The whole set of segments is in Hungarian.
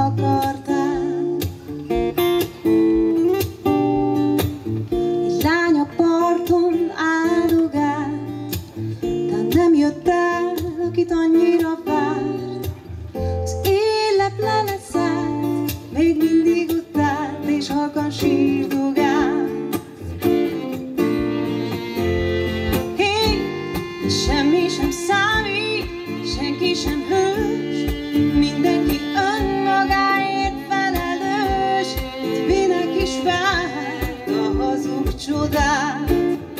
akartál. Egy lány a parton áldogált, de nem jött el, akit annyira várt. Az élet leleszállt, még mindig utált, és halkan sírdogált. Semmi sem számít, senki sem hős, mindenki önmagáért felelős. Itt minek is várt a hazug csodát.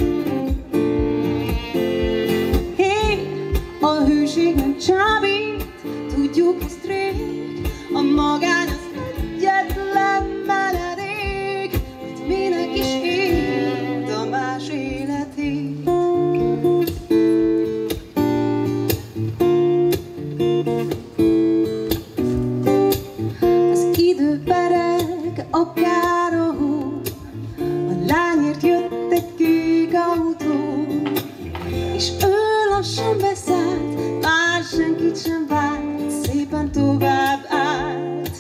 A hűség nem csábít, tudjuk ezt rég, a magány az egyetlen menedék. Itt minek is élt a más életét. Akár a hó, a lányért jött egy kék autó, és ő lassan beszállt, már senkit sem várt, szépen tovább állt.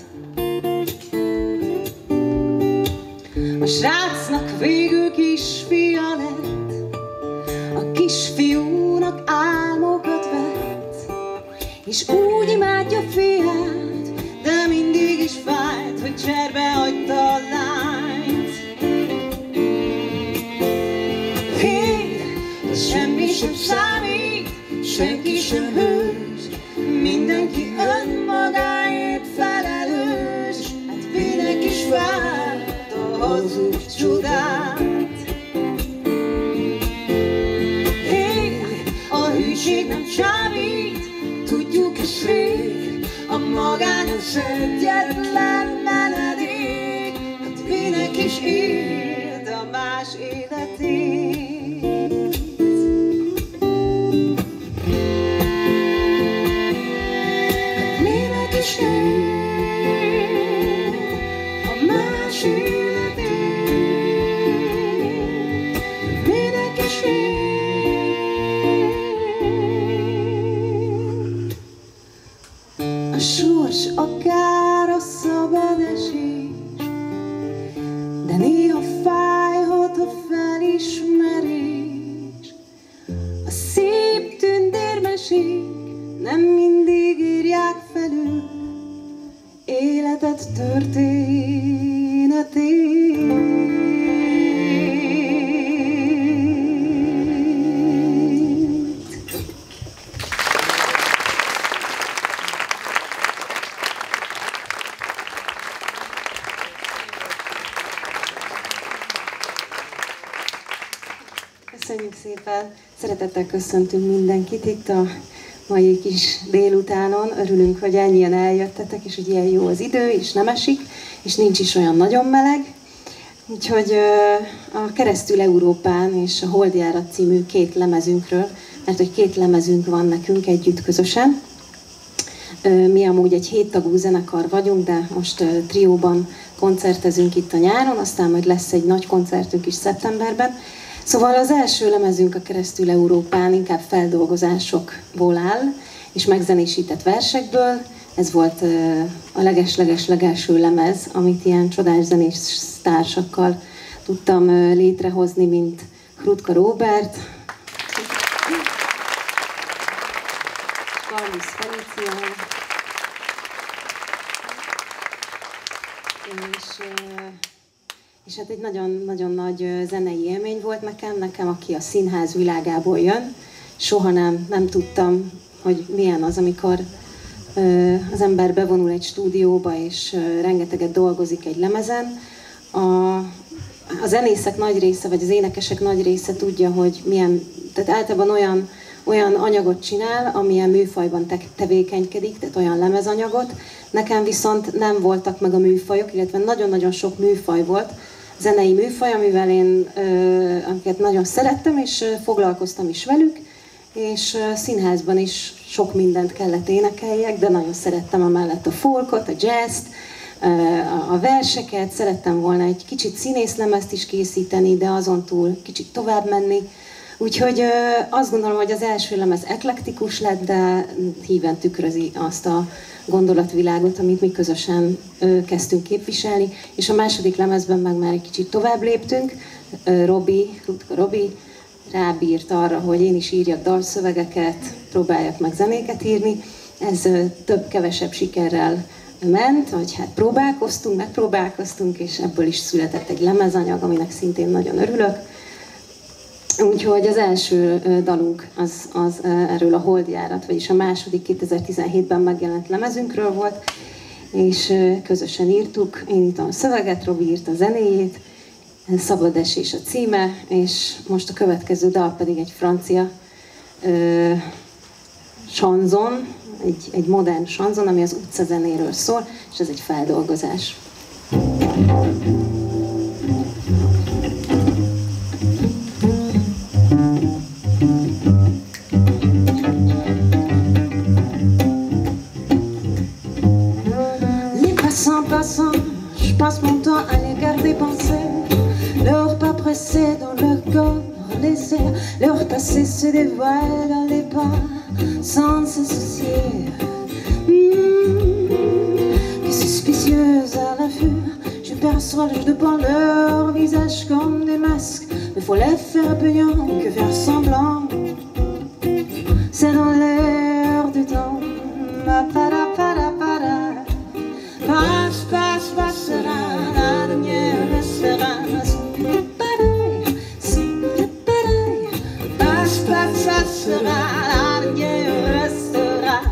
A srácnak végül kisfia lett, a kisfiúnak álmokat vett, és úgy imádja fiát, de mindig is fájt, hogy cserbe hagyta a lányt. Semmi sem számít, senki sem hős, mindenki önmagáért felelős. Hát minek is várt a hazug csodát. A hűség nem csábít, tudjuk és rég, a magány az egyetlen menedék. Hát minek is éld a más életét. Hát minek is éld a más életét. Minek is éld. A sors akár a szabad esés, de néha fájhat a felismerés. A szép tündérmesék nem mindig írják felül életed történetét. Köszönjük szépen! Szeretettel köszöntünk mindenkit itt a mai kis délutánon. Örülünk, hogy ennyien eljöttetek, és hogy ilyen jó az idő, és nem esik, és nincs is olyan nagyon meleg. Úgyhogy a Keresztül Európán és a Holdjárat című két lemezünkről, mert hogy két lemezünk van nekünk együtt közösen. Mi amúgy egy 7 tagú zenekar vagyunk, de most trióban koncertezünk itt a nyáron, aztán majd lesz egy nagy koncertünk is szeptemberben. Szóval az első lemezünk a Keresztül Európán inkább feldolgozásokból áll, és megzenésített versekből. Ez volt a leges-leges-legelső lemez, amit ilyen csodás zenés társakkal tudtam létrehozni, mint Krutka Róbert, Karlusz Felicia, és hát egy nagyon-nagyon nagy zenei élmény volt nekem, aki a színház világából jön. Soha nem tudtam, hogy milyen az, amikor az ember bevonul egy stúdióba, és rengeteget dolgozik egy lemezen. A zenészek nagy része, vagy az énekesek nagy része tudja, hogy milyen, tehát általában olyan anyagot csinál, amilyen műfajban tevékenykedik, tehát olyan lemezanyagot. Nekem viszont nem voltak meg a műfajok, illetve nagyon-nagyon sok műfaj volt, zenei műfaj, amiket nagyon szerettem, és foglalkoztam is velük, és színházban is sok mindent kellett énekeljek, de nagyon szerettem amellett a folkot, a jazzt, a verseket, szerettem volna egy kicsit színészlemezt is készíteni, de azon túl kicsit tovább menni, Úgyhogy azt gondolom, hogy az első lemez eklektikus lett, de híven tükrözi azt a gondolatvilágot, amit mi közösen kezdtünk képviselni, és a második lemezben meg már egy kicsit tovább léptünk. Robi rábírt arra, hogy én is írjak dalszövegeket, próbáljak meg zenéket írni. Ez több-kevesebb sikerrel ment, vagy hát megpróbálkoztunk, és ebből is született egy lemezanyag, aminek szintén nagyon örülök. Úgyhogy az első dalunk az erről a Holdjárat, vagyis a második 2017-ben megjelent lemezünkről volt, és közösen írtuk. Én írtam a szöveget, Robi írta a zenéjét, Szabad esés a címe, és most a következő dal pedig egy francia chanson, egy modern chanson, ami az utcazenéről szól, és ez egy feldolgozás. Passant, je passe mon temps à les garder penser. Leur pas pressé dans leur corps désert, leur passé se dévoile dans les pas sans se soucier. Que suspicieuse à la vue, je perçois devant leur visage comme des masques. Mais faut les faire payant que faire semblant. C'est dans l'air du temps. Passera, la lumière restera. Passera, la lumière restera.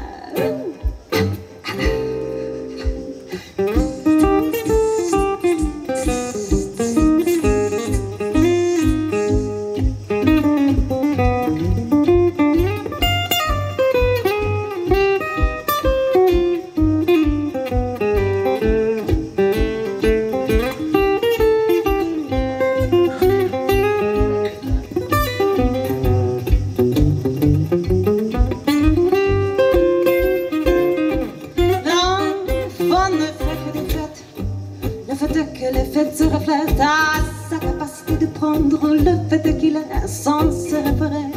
Sa capacité de prendre le fait qu'il a un sens référé,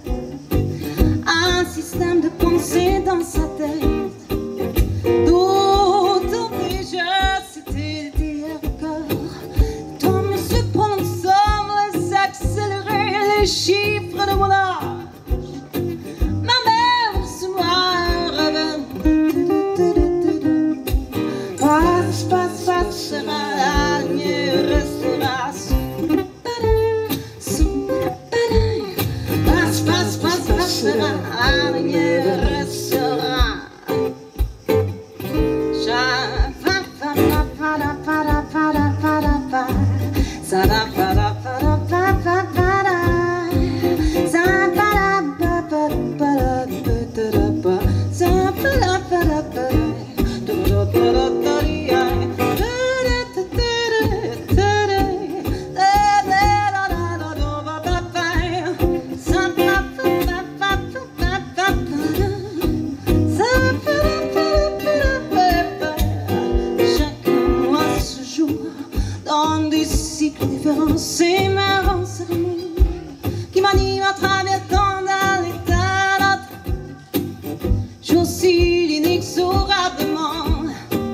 un système de pensée dans sa tête. D'autres déjà c'était d'hier encore. Toi me surprendre sans les accélérer les chiffres de mon âge. Ma mère sous moi rêve. Passera la lumière restera. Passera la lumière restera. C'est marrant, c'est l'amour qui m'anime à travers tant d'un état à l'autre. J'oscille inexorablement.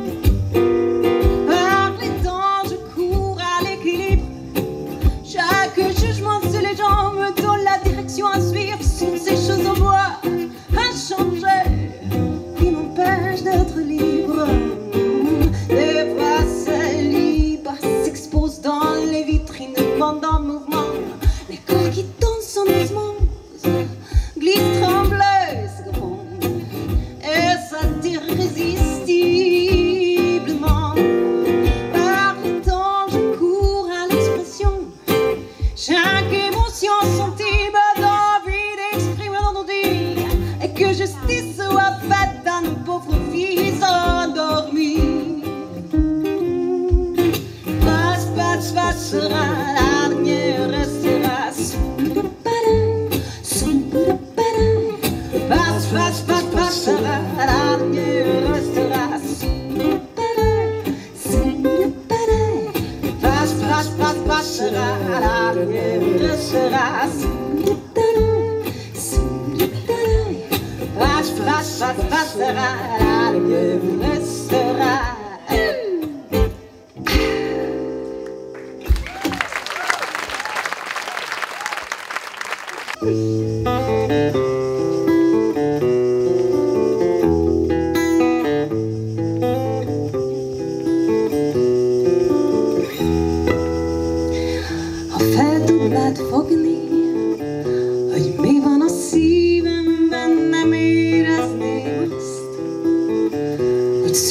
Par les temps, je cours à l'équilibre. Chaque jugement sur les gens me donne la direction à suivre. Sur ces choses en bois à changer qui m'empêchent d'être libre. Les voix célibes s'exposent dans les vitrines pendant mouvement. Les corps qui dansent en osmose glissent, tremblent, se grondent et s'attirent irrésistiblement. Par le temps, je cours à l'expression. Chaque émotion sensible d'envie d'exprimer l'entendue. Et que justice soit faite à nos pauvres filles endormies.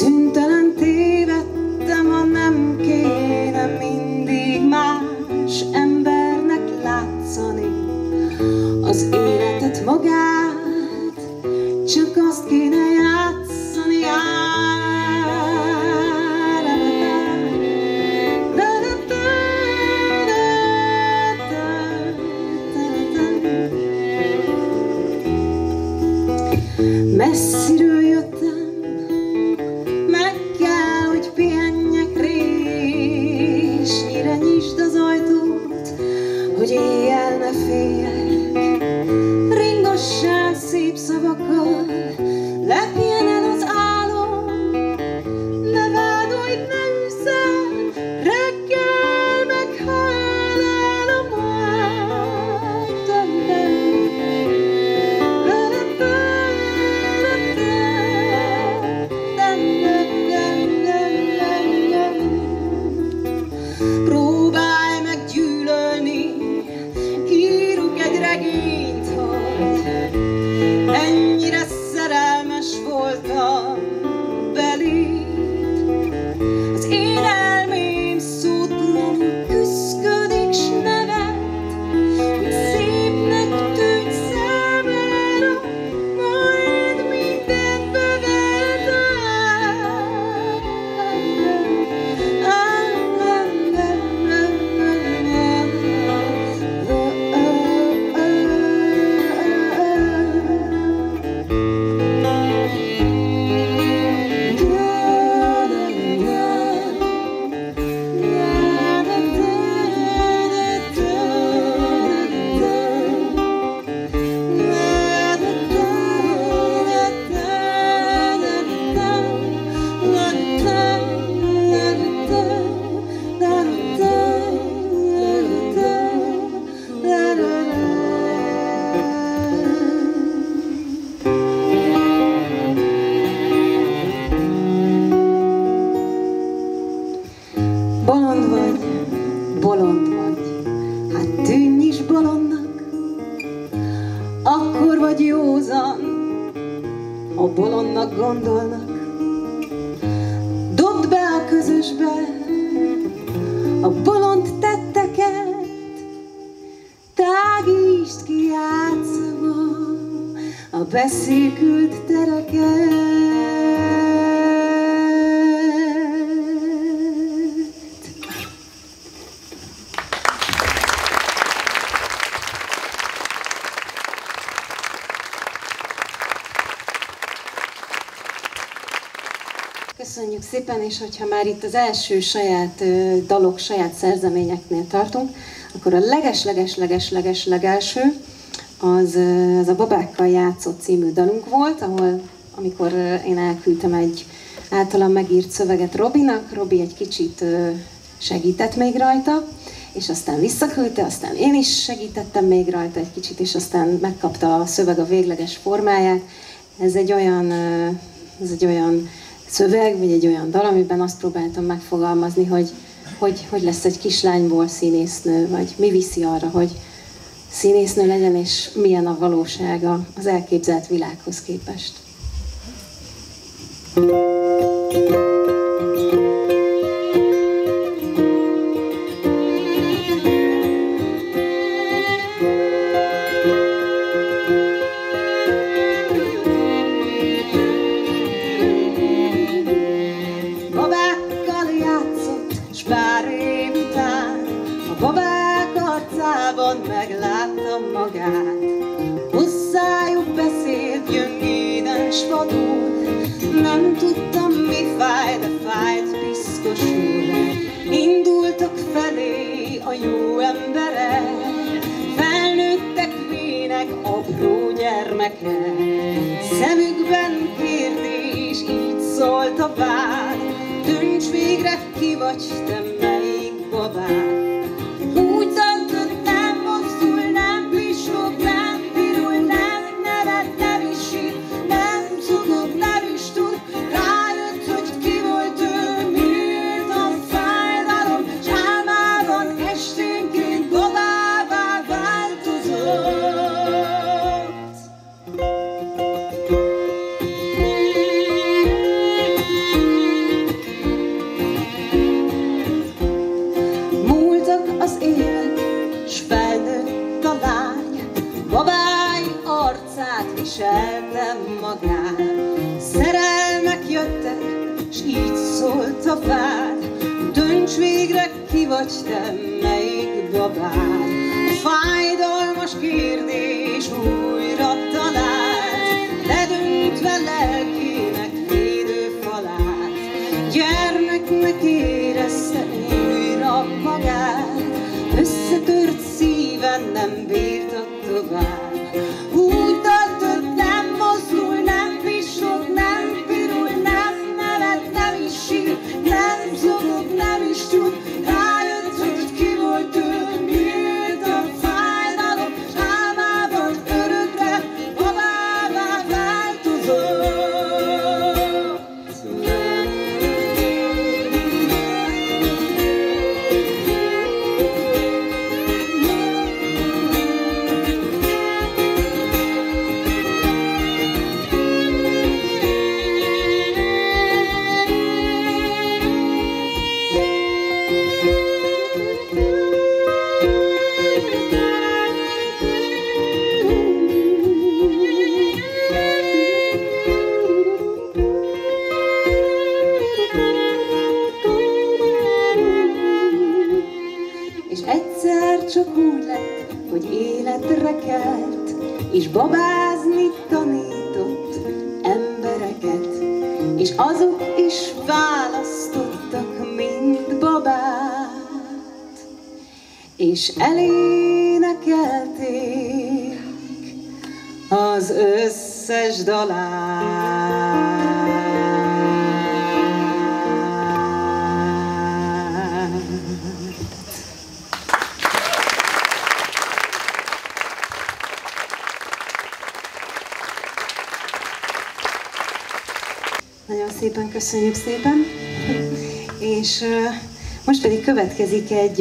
Szüntelen tévedtem, ha nem kéne mindig más embernek látszani az életet magát, csak azt kéne játszani. Messziről jöttem, meg kell, hogy pihenjek résnyire, nyisd az ajtót, hogy éjjel ne féljek. Ringassál szép szavakkal, lepjen el az álom, ne vádolj, ne üszel, reggel meghal el a már. Próbálj meg gyűlölni, írunk egy regényt, hogy ennyire szerelmes voltam beléd. Az én elmém szótlanul küszködik, s nevet, hogy szépnek tűnj számára, majd mindent bevert. Bolond vagy, hát tűnj is bolondnak, akkor vagy józan, ha bolondnak gondolnak. Dobd be a közösbe a bolond tetteket, tágítsd ki játszva a beszélkült tereket. Köszönjük szépen, és hogyha már itt az első saját dalok, saját szerzeményeknél tartunk, akkor a legelső az a Babákkal játszott című dalunk volt, ahol amikor én elküldtem egy általam megírt szöveget Robinak, Robi egy kicsit segített még rajta, és aztán visszaküldte, aztán én is segítettem még rajta egy kicsit, és aztán megkapta a szöveg a végleges formáját. Ez egy olyan szöveg, vagy egy olyan dal, amiben azt próbáltam megfogalmazni, hogy lesz egy kislányból színésznő, vagy mi viszi arra, hogy színésznő legyen, és milyen a valósága az elképzelt világhoz képest. Megláttam magát, hozzájuk beszélt gyöngéden s vadul. Nem tudtam, mi fáj, de fájt piszkosul. Indultak felé a jó emberek, felnőttek vének, apró gyermekek. Szemükben kérdés, így szólt a vád, dönts végre, ki vagy te, melyik babád. Úgy döntött, nem mozdul, nem pislog, nem pirul, nem nevet, nem is sír, nem cukog, nem is tud. Rájött, hogy ki volt ő, miért a fájdalom, s álmában esténként babává változott. s így szólt a vád: dönts végre, ki vagy te, melyik babád. A fájdalmas kérdés újra talált, ledöntve lelkének védőfalát. Gyermeknek érezte újra magát, összetört szíven nem bírta tovább. Úgy döntött, nem mozdul, nem pisog, nem pirul, nem nevet, nem is sír, nem zokog, nem is tud. Rájött, hogy ki volt ő, miért a fájdalom, s álmában örökre babává változott. Csak úgy lett, hogy életre kelt, és babázni tanított embereket, és azok is választottak mind babát, és elénekelték az összes dalát. Nagyon szépen köszönjük szépen, és most pedig következik egy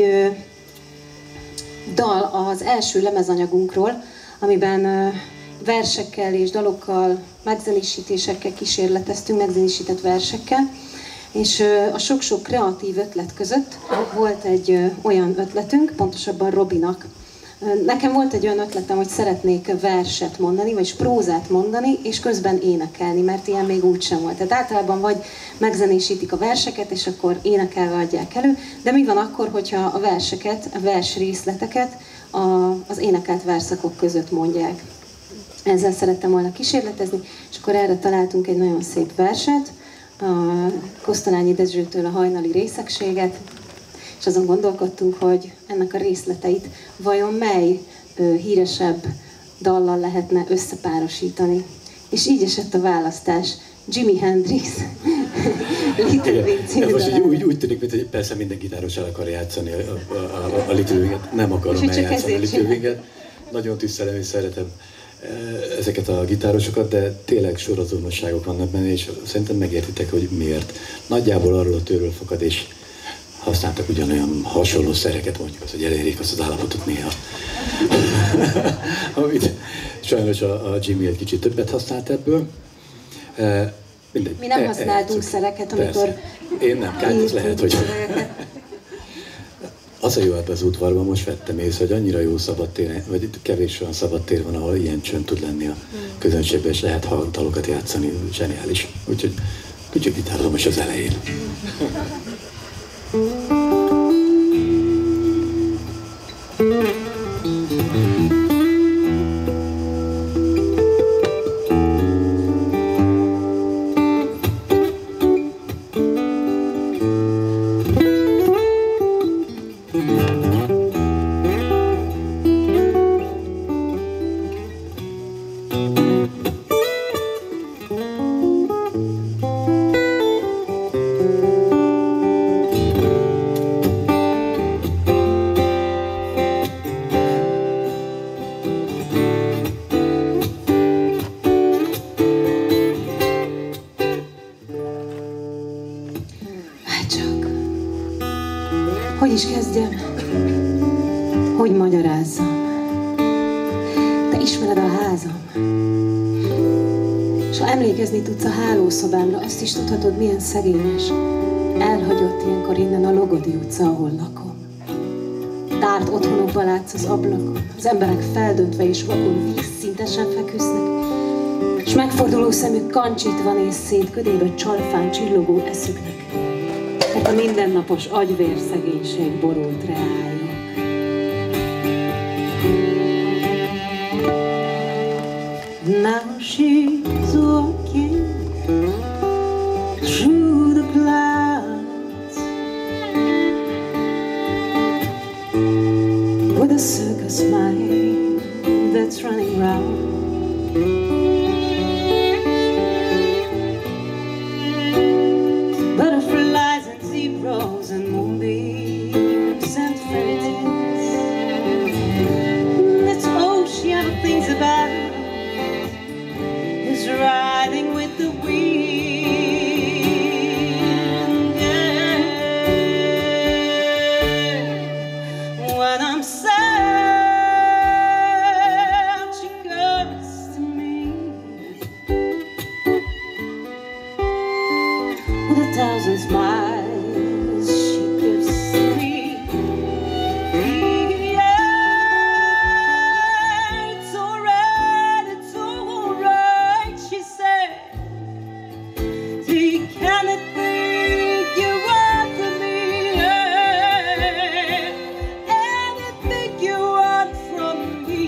dal az első lemezanyagunkról, amiben versekkel és dalokkal, megzenésítésekkel kísérleteztünk, megzenésített versekkel, és a sok-sok kreatív ötlet között volt egy olyan ötletünk, pontosabban Robinak. Nekem volt egy olyan ötletem, hogy szeretnék verset mondani, vagy prózát mondani, és közben énekelni, mert ilyen még úgysem volt. Tehát általában vagy megzenésítik a verseket, és akkor énekelve adják elő, de mi van akkor, hogyha a verseket, a versrészleteket az énekelt verszakok között mondják. Ezzel szerettem volna kísérletezni, és akkor erre találtunk egy nagyon szép verset, a Kosztolányi Dezsőtől a Hajnali részegséget, és azon gondolkodtunk, hogy ennek a részleteit vajon mely híresebb dallal lehetne összepárosítani. És így esett a választás. Jimi Hendrix, Little Wing című dalával. Úgy tűnik, mint hogy persze minden gitáros el akar játszani a Little Winget. Nem akarom eljátszani a Little Winget. Nagyon tisztelem és szeretem ezeket a gitárosokat, de tényleg sorozónosságok vannak benne, és szerintem megértitek, hogy miért. Nagyjából arról a tőről fakad, és használtak ugyanolyan hasonló szereket, mondjuk az, hogy elérjék azt az állapotot néha. Amit sajnos a Jimmy egy kicsit többet használt ebből. Mindegy. Mi nem használtunk szereket, amikor... Persze. Én nem, Kányt lehet, hogy... Az a jó ebben az udvarban, most vettem észre, hogy annyira jó szabadtér, vagy kevés olyan szabadtér van, ahol ilyen csönd tud lenni a közönségben, és lehet dalokat játszani, zseniális. Úgyhogy kicsit gitározom is az elején. Hogy is kezdjem? Hogy magyarázzam? Te ismered a házam. És ha emlékezni tudsz a hálószobámra, azt is tudhatod, milyen szegényes. Elhagyott ilyenkor innen a Logodi utca, ahol lakom. Tárt otthonokba látsz az ablakon. Az emberek feldöntve és vakon vízszintesen feküsznek. s megforduló szemük kancsítva néz szét ködébe csalfán csillogó eszüknek, mert a mindennapos agyvérszegénység borult reájuk. Now she's walking through the clouds with a circus mind that's running round. Butterflies and zebras and moonbeams and fairy tales. That's all she ever thinks about, is riding with the wind. Yeah. When I'm sad, she comes to me with 1,000 smiles she gives me. Yeah, it's alright, she said. Take anything you want from me, yeah. Anything you want from me,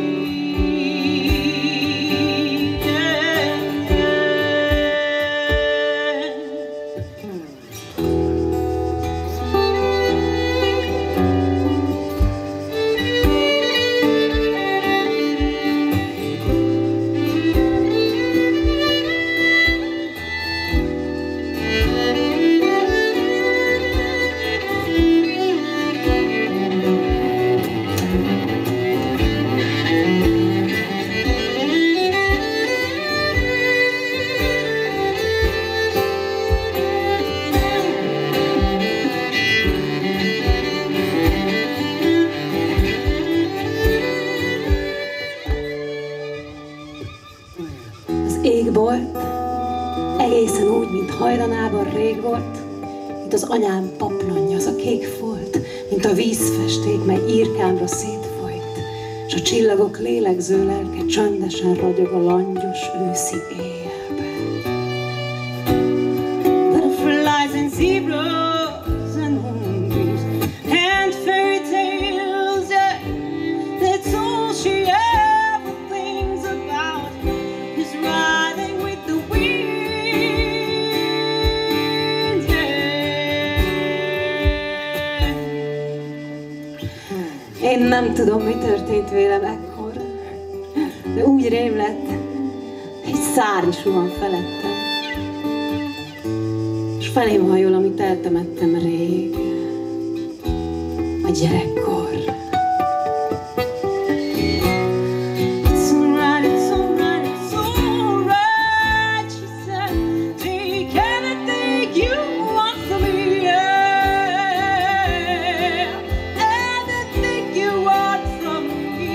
yeah. Az égbolt egészen úgy, mint hajdanában rég volt, mint az anyám paplonja, az a kék folt, mint a vízfesték, mely írkámra szétfolyt, s a csillagok lélegző lelke csöndesen ragyog a langyos őszi éjjelben. Butterflies and zebras and moonbeams and fairy tales, yeah, that's all she ever thinks about, is riding with the wind, yeah. Én nem tudom, mi történt vélem ekkor, de úgy rém lett, egy szárny suhan felettem, és felém hajol, amit eltemettem rég, a gyerekkor. It's alright, she said. Take anything you want from me, yeah. Anything you want from me,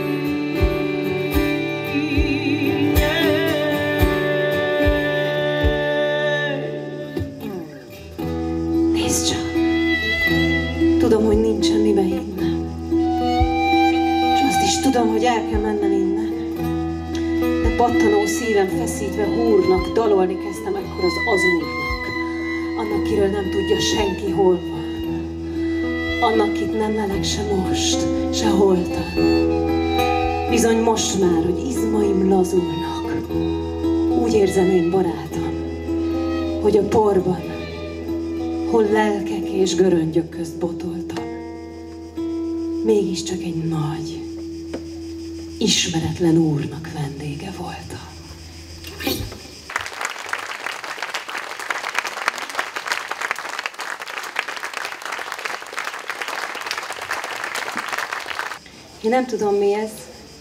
yeah. Nézd csak! Tudom, hogy nincsen mibe hinnem, és azt is tudom, hogy el kell mennem innen. De pattanó szívem feszítve húrnak, dalolni kezdtem ekkor az azúrnak, annak, kiről nem tudja senki, hol van, annak, kit nem lelek se most, se holtan. Bizony most már, hogy izmaim lazulnak, úgy érzem én, barátom, hogy a porban, hol lelkek és göröngyök közt botoltam, mégiscsak egy nagy, ismeretlen úrnak vendége voltam. Én nem tudom, mi ez,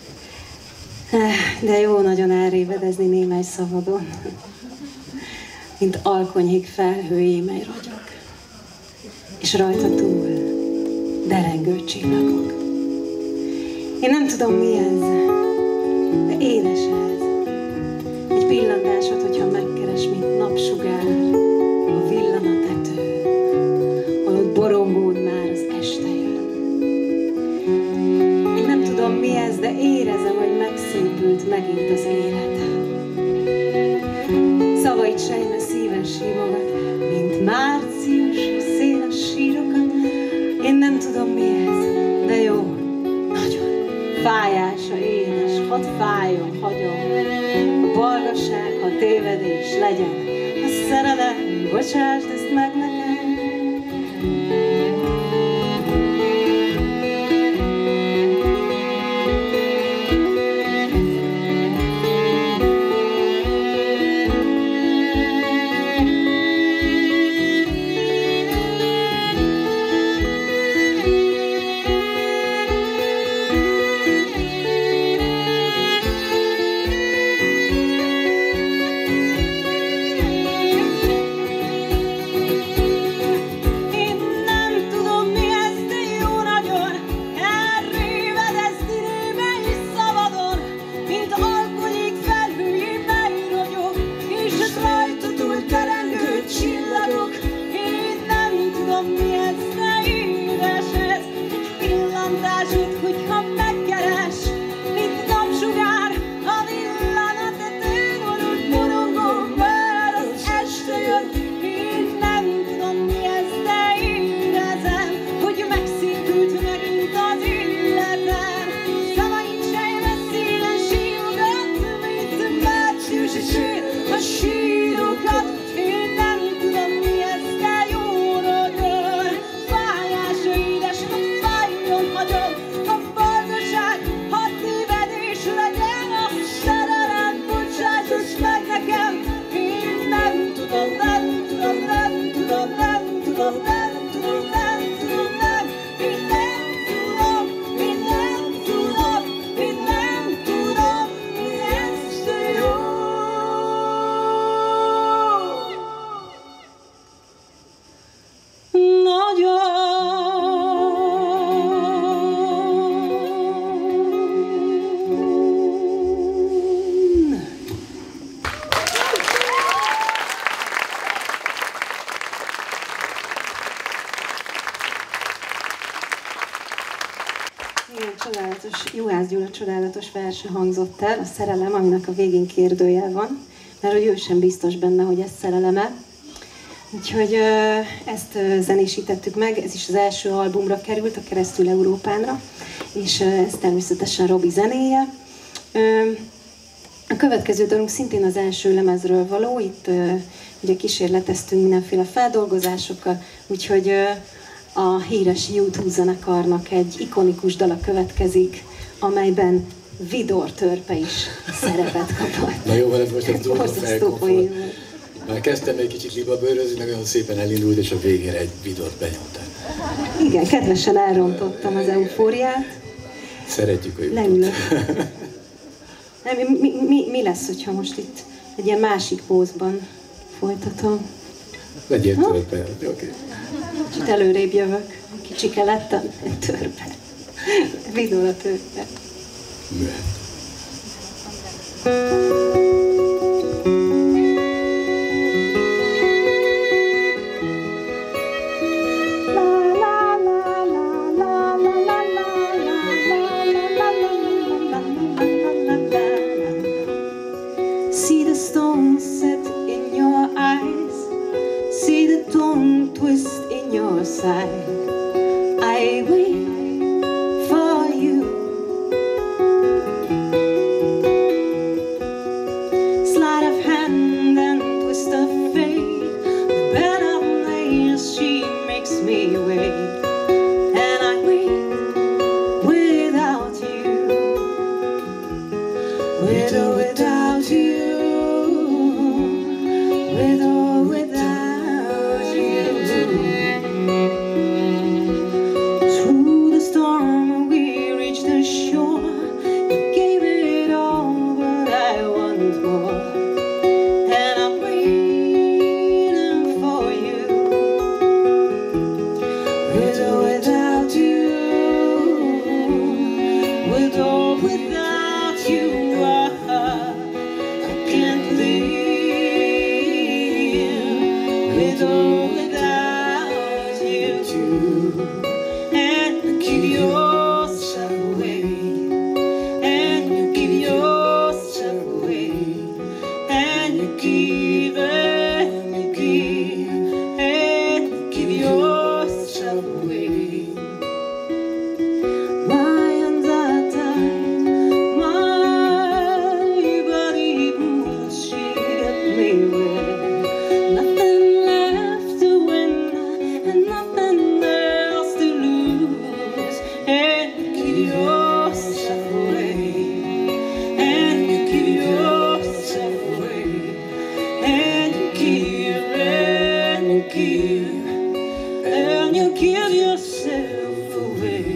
de jó nagyon elrévedezni némely szabadon, mint alkonyék felhőjé, mely ragyog, és rajta túl derengő csillagok. Én nem tudom, mi ez, de édes ez. Egy pillantásod, hogyha megkeres, mint napsugár a villanatető, holott borongód már az este jön. Én nem tudom, mi ez, de érezem, hogy megszépült megint az életem. március, széles sírokat. Én nem tudom mi ez, de jó, nagyon fájása édes, hadd fájjon, hagyom. A balgaság, ha tévedés legyen, a szerelem, bocsásd ezt meg nekem. Juhász Gyula csodálatos verse hangzott el, a szerelem, aminek a végén kérdőjel van, mert hogy ő sem biztos benne, hogy ez szereleme. Úgyhogy ezt zenésítettük meg, ez is az első albumra került, a Keresztül Európánra, és ez természetesen Robi zenéje. A következő dalunk szintén az első lemezről való, itt ugye kísérleteztünk mindenféle feldolgozásokkal, úgyhogy a híres U2 zenekarnak egy ikonikus dala következik, amelyben Vidor Törpe is szerepet kapott. Na jó, mert most ez durva felkonfolt. Már kezdtem egy kicsit libabőrözni, meg olyan szépen elindult, és a végére egy Vidort benyomtál. Igen, kedvesen elrontottam az eufóriát. Szeretjük a U2-t. Leülök. Mi lesz, hogyha most itt egy ilyen másik pózban folytatom? Legyél törpe, oké. Kicsit előrébb jövök. Kicsike lettem, törpe. Vidor a törpe. Műhet. See the stone set in your eyes, see the tongue twist in your side. I wait for you. Sleight of hand and twist of fate, the bed of nails she makes me wait. And I wait without you, with or without you. With or without you. Through the storm we reached the shore. You gave it all, but I want more. And I'm waiting for you. and you give yourself away.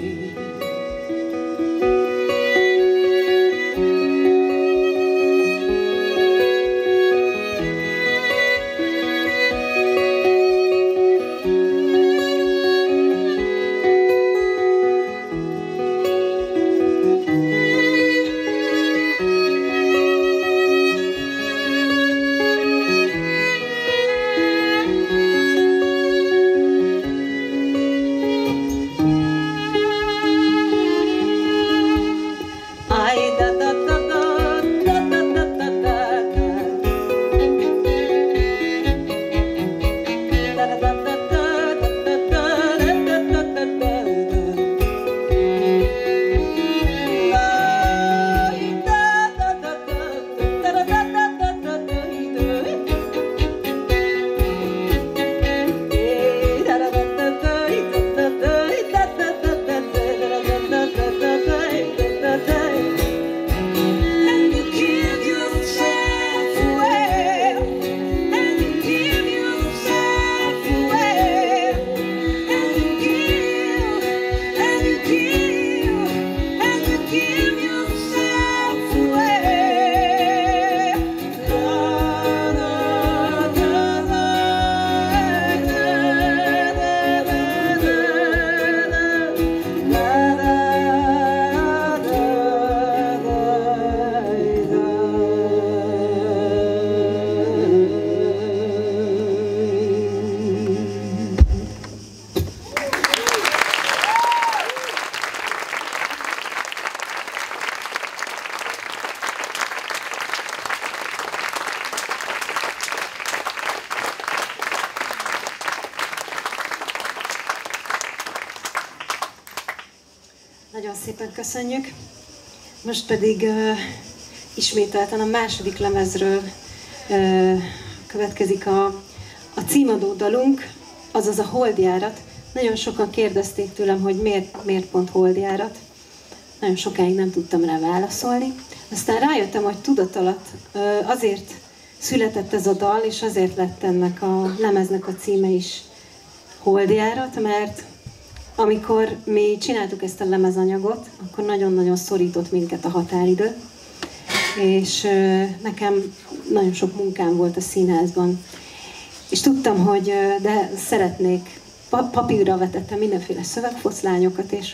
Nagyon szépen köszönjük. Most pedig ismételten a második lemezről következik a címadó dalunk, azaz a Holdjárat. Nagyon sokan kérdezték tőlem, hogy miért pont Holdjárat. Nagyon sokáig nem tudtam rá válaszolni. Aztán rájöttem, hogy tudat alatt azért született ez a dal, és azért lett ennek a lemeznek a címe is Holdjárat, mert amikor mi csináltuk ezt a lemezanyagot, akkor nagyon-nagyon szorított minket a határidő, és nekem nagyon sok munkám volt a színházban. És tudtam, hogy de szeretnék, papírra vetettem mindenféle szövegfoszlányokat, és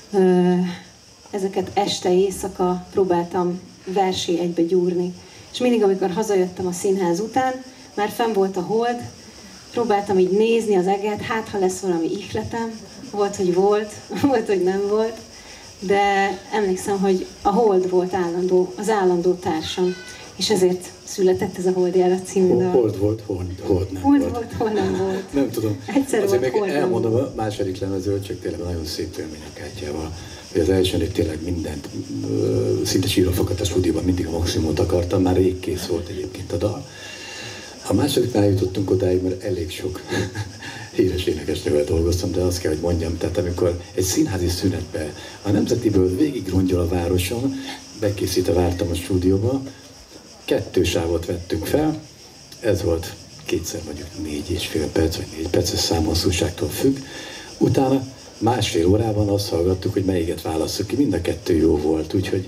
ezeket este, éjszaka próbáltam versé egybe gyúrni. És mindig, amikor hazajöttem a színház után, már fenn volt a hold, próbáltam így nézni az eget, hát ha lesz valami ihletem, volt, hogy nem volt, de emlékszem, hogy a hold volt az állandó társam, és ezért született ez a Holdjárat című dal. Hold volt, hold nem hold volt. Hold nem volt. Nem tudom. Egyszer azért volt, még elmondom a második lemezről, csak tényleg nagyon szép élmények kártyával. Az elsőnél tényleg mindent, szinte sírva fakadt a stúdióban, mindig a maximumot akartam, már rég kész volt egyébként a dal. A másodiknál jutottunk odáig, mert elég sok híres énekesnővel dolgoztam, de azt kell, hogy mondjam, tehát amikor egy színházi szünetben a Nemzetiből végig rongyol a városon, bekészítve vártam a stúdióba, 2 sávot vettünk fel, ez volt kétszer mondjuk 4,5 perc, vagy 4 perces számhosszúságtól függ, utána másfél órában azt hallgattuk, hogy melyiket válasszuk ki, mind a 2 jó volt, úgyhogy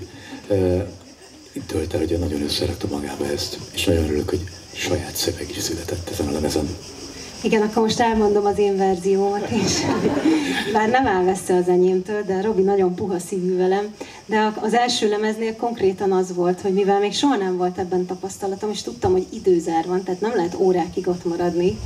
itt tölt el, hogy nagyon összerakta magába ezt, és nagyon örülök, hogy saját szöveg is született ezen a lemezen. Igen, akkor most elmondom az én verziómat is. Bár nem áll messze az enyémtől, de Robi nagyon puha szívű velem. De az első lemeznél konkrétan az volt, hogy mivel még soha nem volt ebben tapasztalatom, és tudtam, hogy időzár van, tehát nem lehet órákig ott maradni,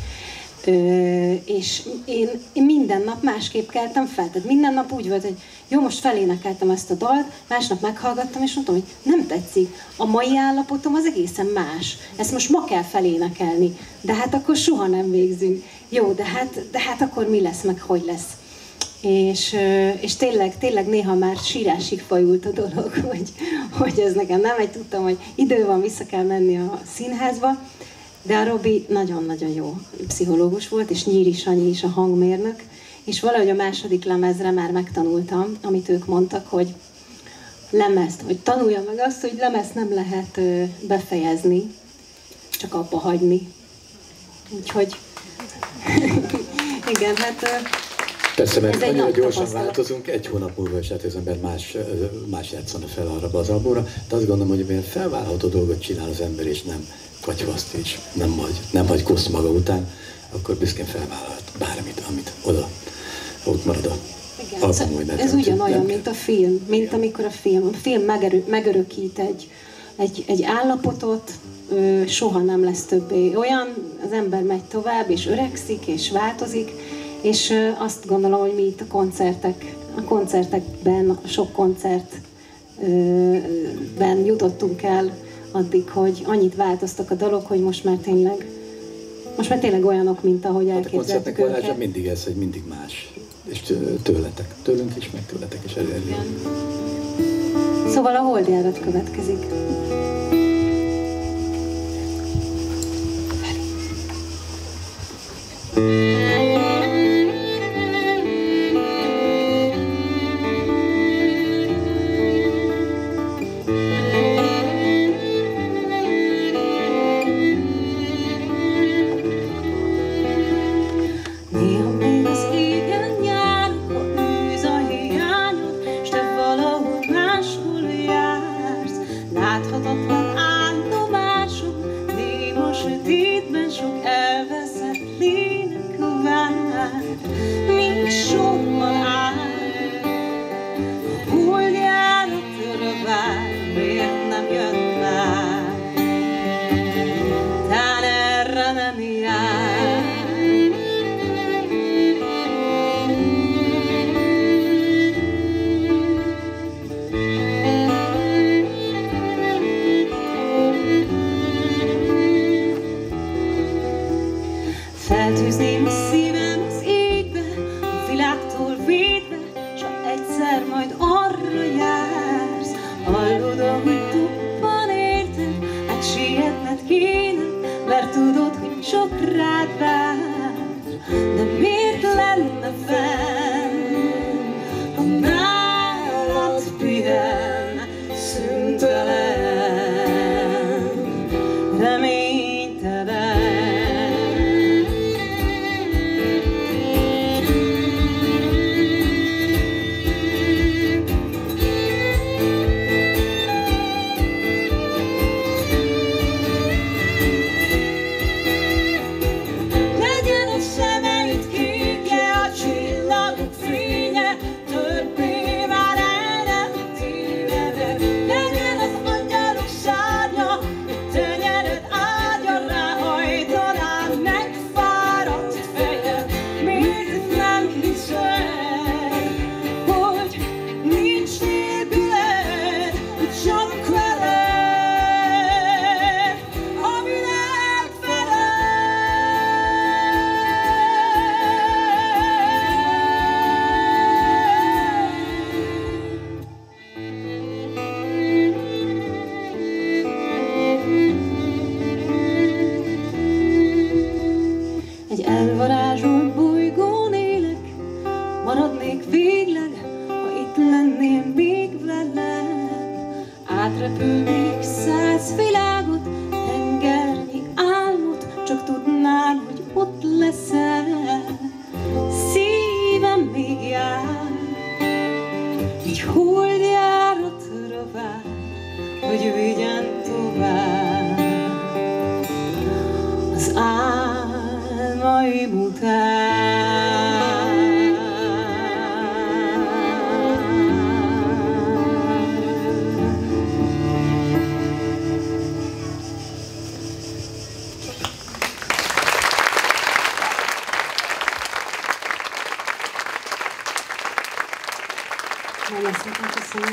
és én minden nap másképp keltem fel. Tehát minden nap úgy volt, hogy jó, most felénekeltem ezt a dalt, másnap meghallgattam, és mondtam, hogy nem tetszik. A mai állapotom az egészen más. Ezt most ma kell felénekelni. De hát akkor soha nem végzünk. Jó, de hát akkor mi lesz, meg hogy lesz. És tényleg néha már sírásig fajult a dolog, hogy ez nekem nem megy. Tudtam, hogy idő van, vissza kell menni a színházba. De a Robi nagyon-nagyon jó pszichológus volt, és Nyíri Sanyi is a hangmérnök, és valahogy a második lemezre már megtanultam, amit ők mondtak, hogy lemezt, hogy tanulja meg azt, hogy lemezt nem lehet befejezni, csak abba hagyni. Úgyhogy Igen, hát persze, mert annyira gyorsan változunk, egy hónap múlva is hát az ember más játszana fel arra az albumra, de azt gondolom, hogy milyen felvállalható dolgot csinál az ember, és nem katyvaszt, és nem hagy koszt maga után, akkor büszkén felvállalhat bármit, amit ott marad a album, hogy ez ugyanolyan, mint a film, mint amikor a film megörökít egy állapotot, soha nem lesz többé olyan, az ember megy tovább, és öregszik, és változik, és azt gondolom, hogy mi itt a koncertekben, sok koncertben jutottunk el addig, hogy annyit változtak a dalok, hogy most már tényleg olyanok, mint ahogy elképzeltük őket. A koncertnek mindig ez, hogy mindig más. És tőlünk is, meg tőletek is elérjük. Szóval a Holdjárat következik. Feltűzném a szívem az égbe, a világtól védve, s ha egyszer majd arra jársz, hallod, ahogy tuppan érted, hát sietned kéne, mert tudod, hogy csak rád vár. De miért lenne fenn, ha nálad pihen, szüntelen, reménytelen? Elvarázsolt bolygón élek, maradnék végleg, ha itt lennél még velem. Átrepülnék 100 világot, tengernyi álmot, csak tudnál, hogy ott leszel. Szívem még jár, így holdjáratra vár, hogy vigyen tovább az álmaim után. Nagyon szépen köszönjük.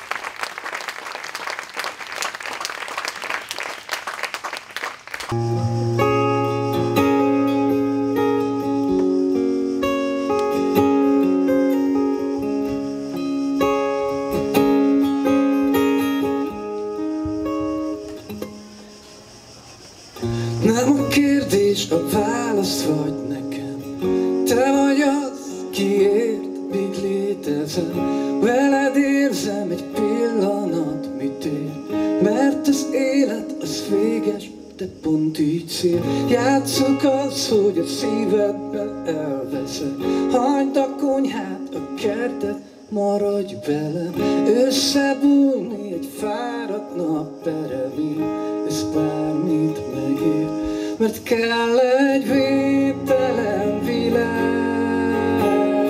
Nem a kérdés, a válasz vagy nekem. Te vagy az, kiért még létezem. Veled érzem egy pillanat, mit ér. Mert az élet az véges, de pont így szél. Játsszuk az tudsz, hogy a szívedben elveszed. Hagyd a konyhát, a kertet, maradj velem. Összebújni egy fáradt nap eremény, ez bármit megér. Mert kell egy védtelen világ,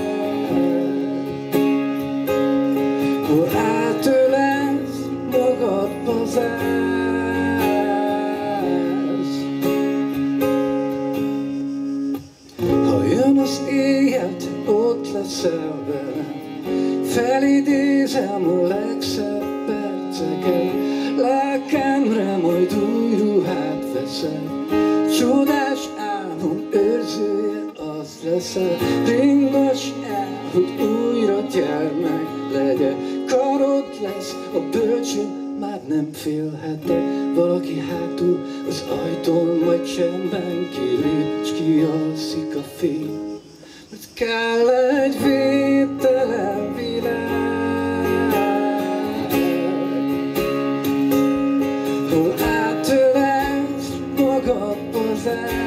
hol átölelsz, magadba zársz. Ha jön az éjjel, te ott leszel velem, felidézem a legszebb perceket, lelkemre majd új ruhát veszed. Csodás álmom őrzője az leszel, ringass el, hogy újra gyermek legyek. Karod lesz a bölcsőn, már nem félhetek. Valaki hátul az ajtón, majd csendben kilép, s kialszik a fény. Mert kell egy védtelen világ, hol átölelsz, magadba zársz.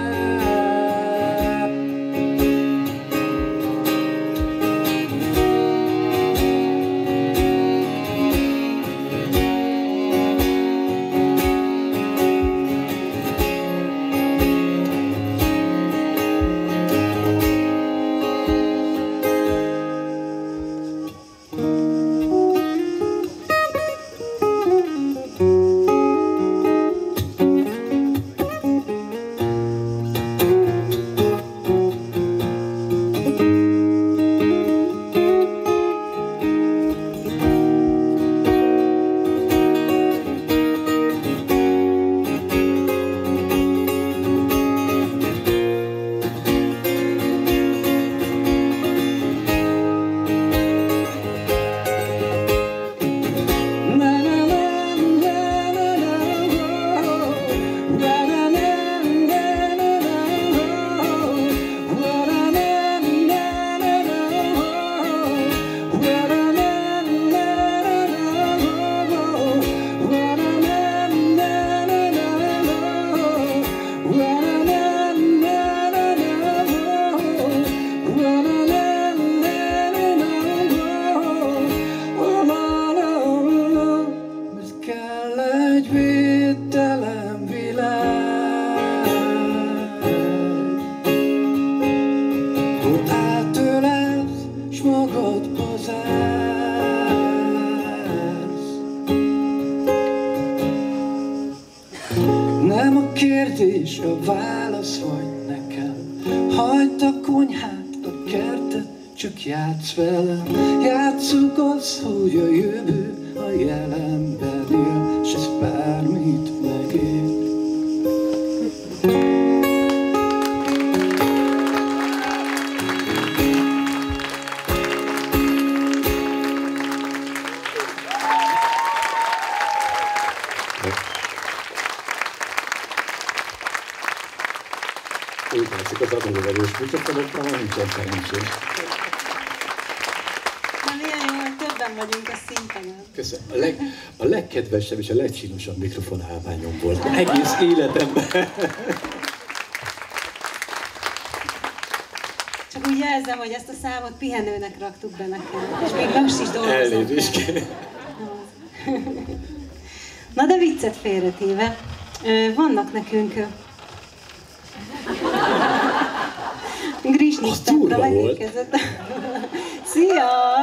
Nem a kérdés, a válasz vagy nekem. Hagyd a konyhát, a kertet, csak játsz velem. Játsszuk az, hogy a jövő a jelenben él, s ez bármit megér. Úgy látszik, az adóvelős mikrofonokban már nincsen szerencsém. Na milyen jó, hogy többen vagyunk a színpaden. Köszönöm. A legkedvesebb és a legcsínosabb mikrofon állványom volt egész életemben. Csak úgy jelzem, hogy ezt a számot pihenőnek raktuk be nekem. És még most is dolgozom. Elnézést. Na de viccet félretéve, vannak nekünk Grisnistákra megérkezett. Szia!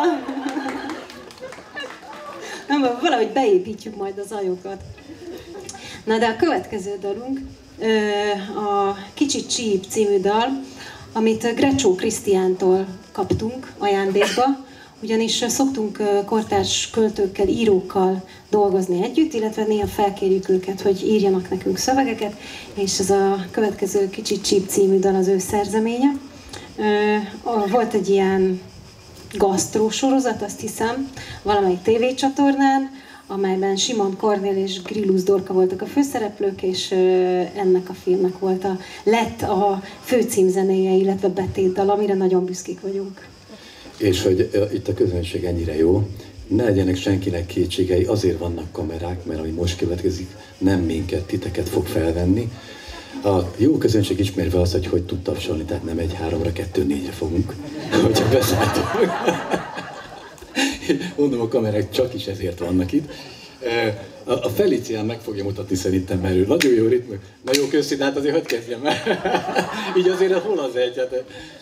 Nem, valahogy beépítjük majd az ajokat. Na de a következő dalunk a Kicsit Csíp című dal, amit Grecsó Krisztiántól kaptunk ajándékba, ugyanis szoktunk kortárs költőkkel, írókkal dolgozni együtt, illetve néha felkérjük őket, hogy írjanak nekünk szövegeket, és ez a következő Kicsit Csíp című dal az ő szerzeménye. Volt egy ilyen gasztró sorozat, azt hiszem, valamelyik tévécsatornán, amelyben Simon Kornél és Grillus Dorka voltak a főszereplők, és ennek a filmnek lett a főcímzenéje, illetve betétdal, amire nagyon büszkék vagyunk. És hogy itt a közönség ennyire jó, ne legyenek senkinek kétségei, azért vannak kamerák, mert ami most következik, nem minket, titeket fog felvenni. A jó közönség ismerve az, hogy tud tapsolni, tehát nem 1-3-ra, 2-4-re fogunk, hogyha beszálltunk. Mondom, a kamerák csak is ezért vannak itt. A Felicián meg fogja mutatni szerintem, mert ő nagyon jó ritmus. Na jó, köszi, de hát azért hogy kezdjem el? Így azért hol az egy? Hát,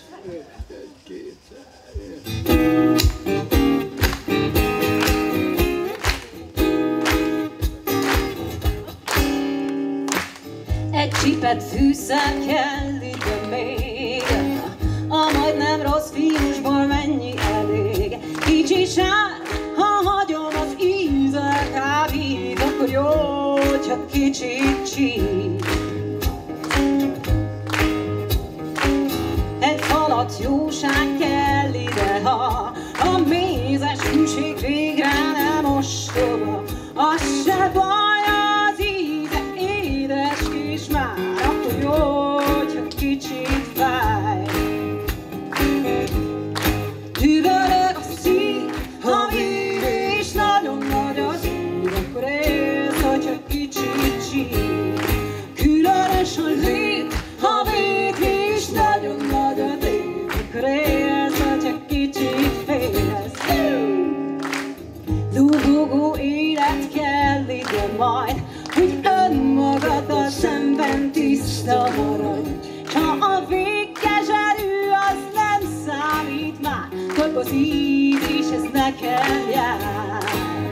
egy csipet fűszer kell ide még, a majdnem rossz vírusból mennyi elég. Kicsi sár, ha hagyom az ízek kábít, akkor jó, csak kicsit csíp. Egy falat jóság kell ide, ha a mézes hűség végre nem ostoba. Az se baj, az íze édes kis már, akkor jó, csak kicsit fáj. Dübörög a szív, ha vív és nagyon nagy az ív, akkor élsz, hogyha kicsit csíp. Különös a lét, ha vét és nagyon nagy az év, akkor élsz, hogyha kicsit félsz. Lubogó élet kell ide majd, hogy önmagaddal szemben tiszta maradj. S ha a végkezserű az nem számít már, akkor az ív is ez nekem jár.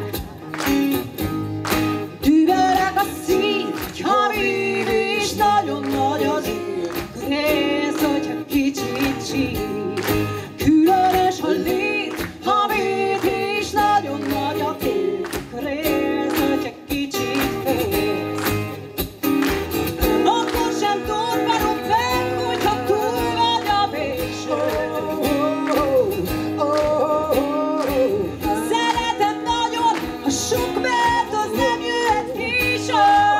Dübörög a szív, ha vív és nagyon nagy az ív, akkor élsz, hogyha kicsit csíp. Különös a lét, ha vét és nagyon nagy a fél, akkor élsz, hogyha kicsit félsz. Akkor sem torpanod meg, hogyha túl vagy a végső. Szeretem nagyon, ha sok mert az nem jöhet később.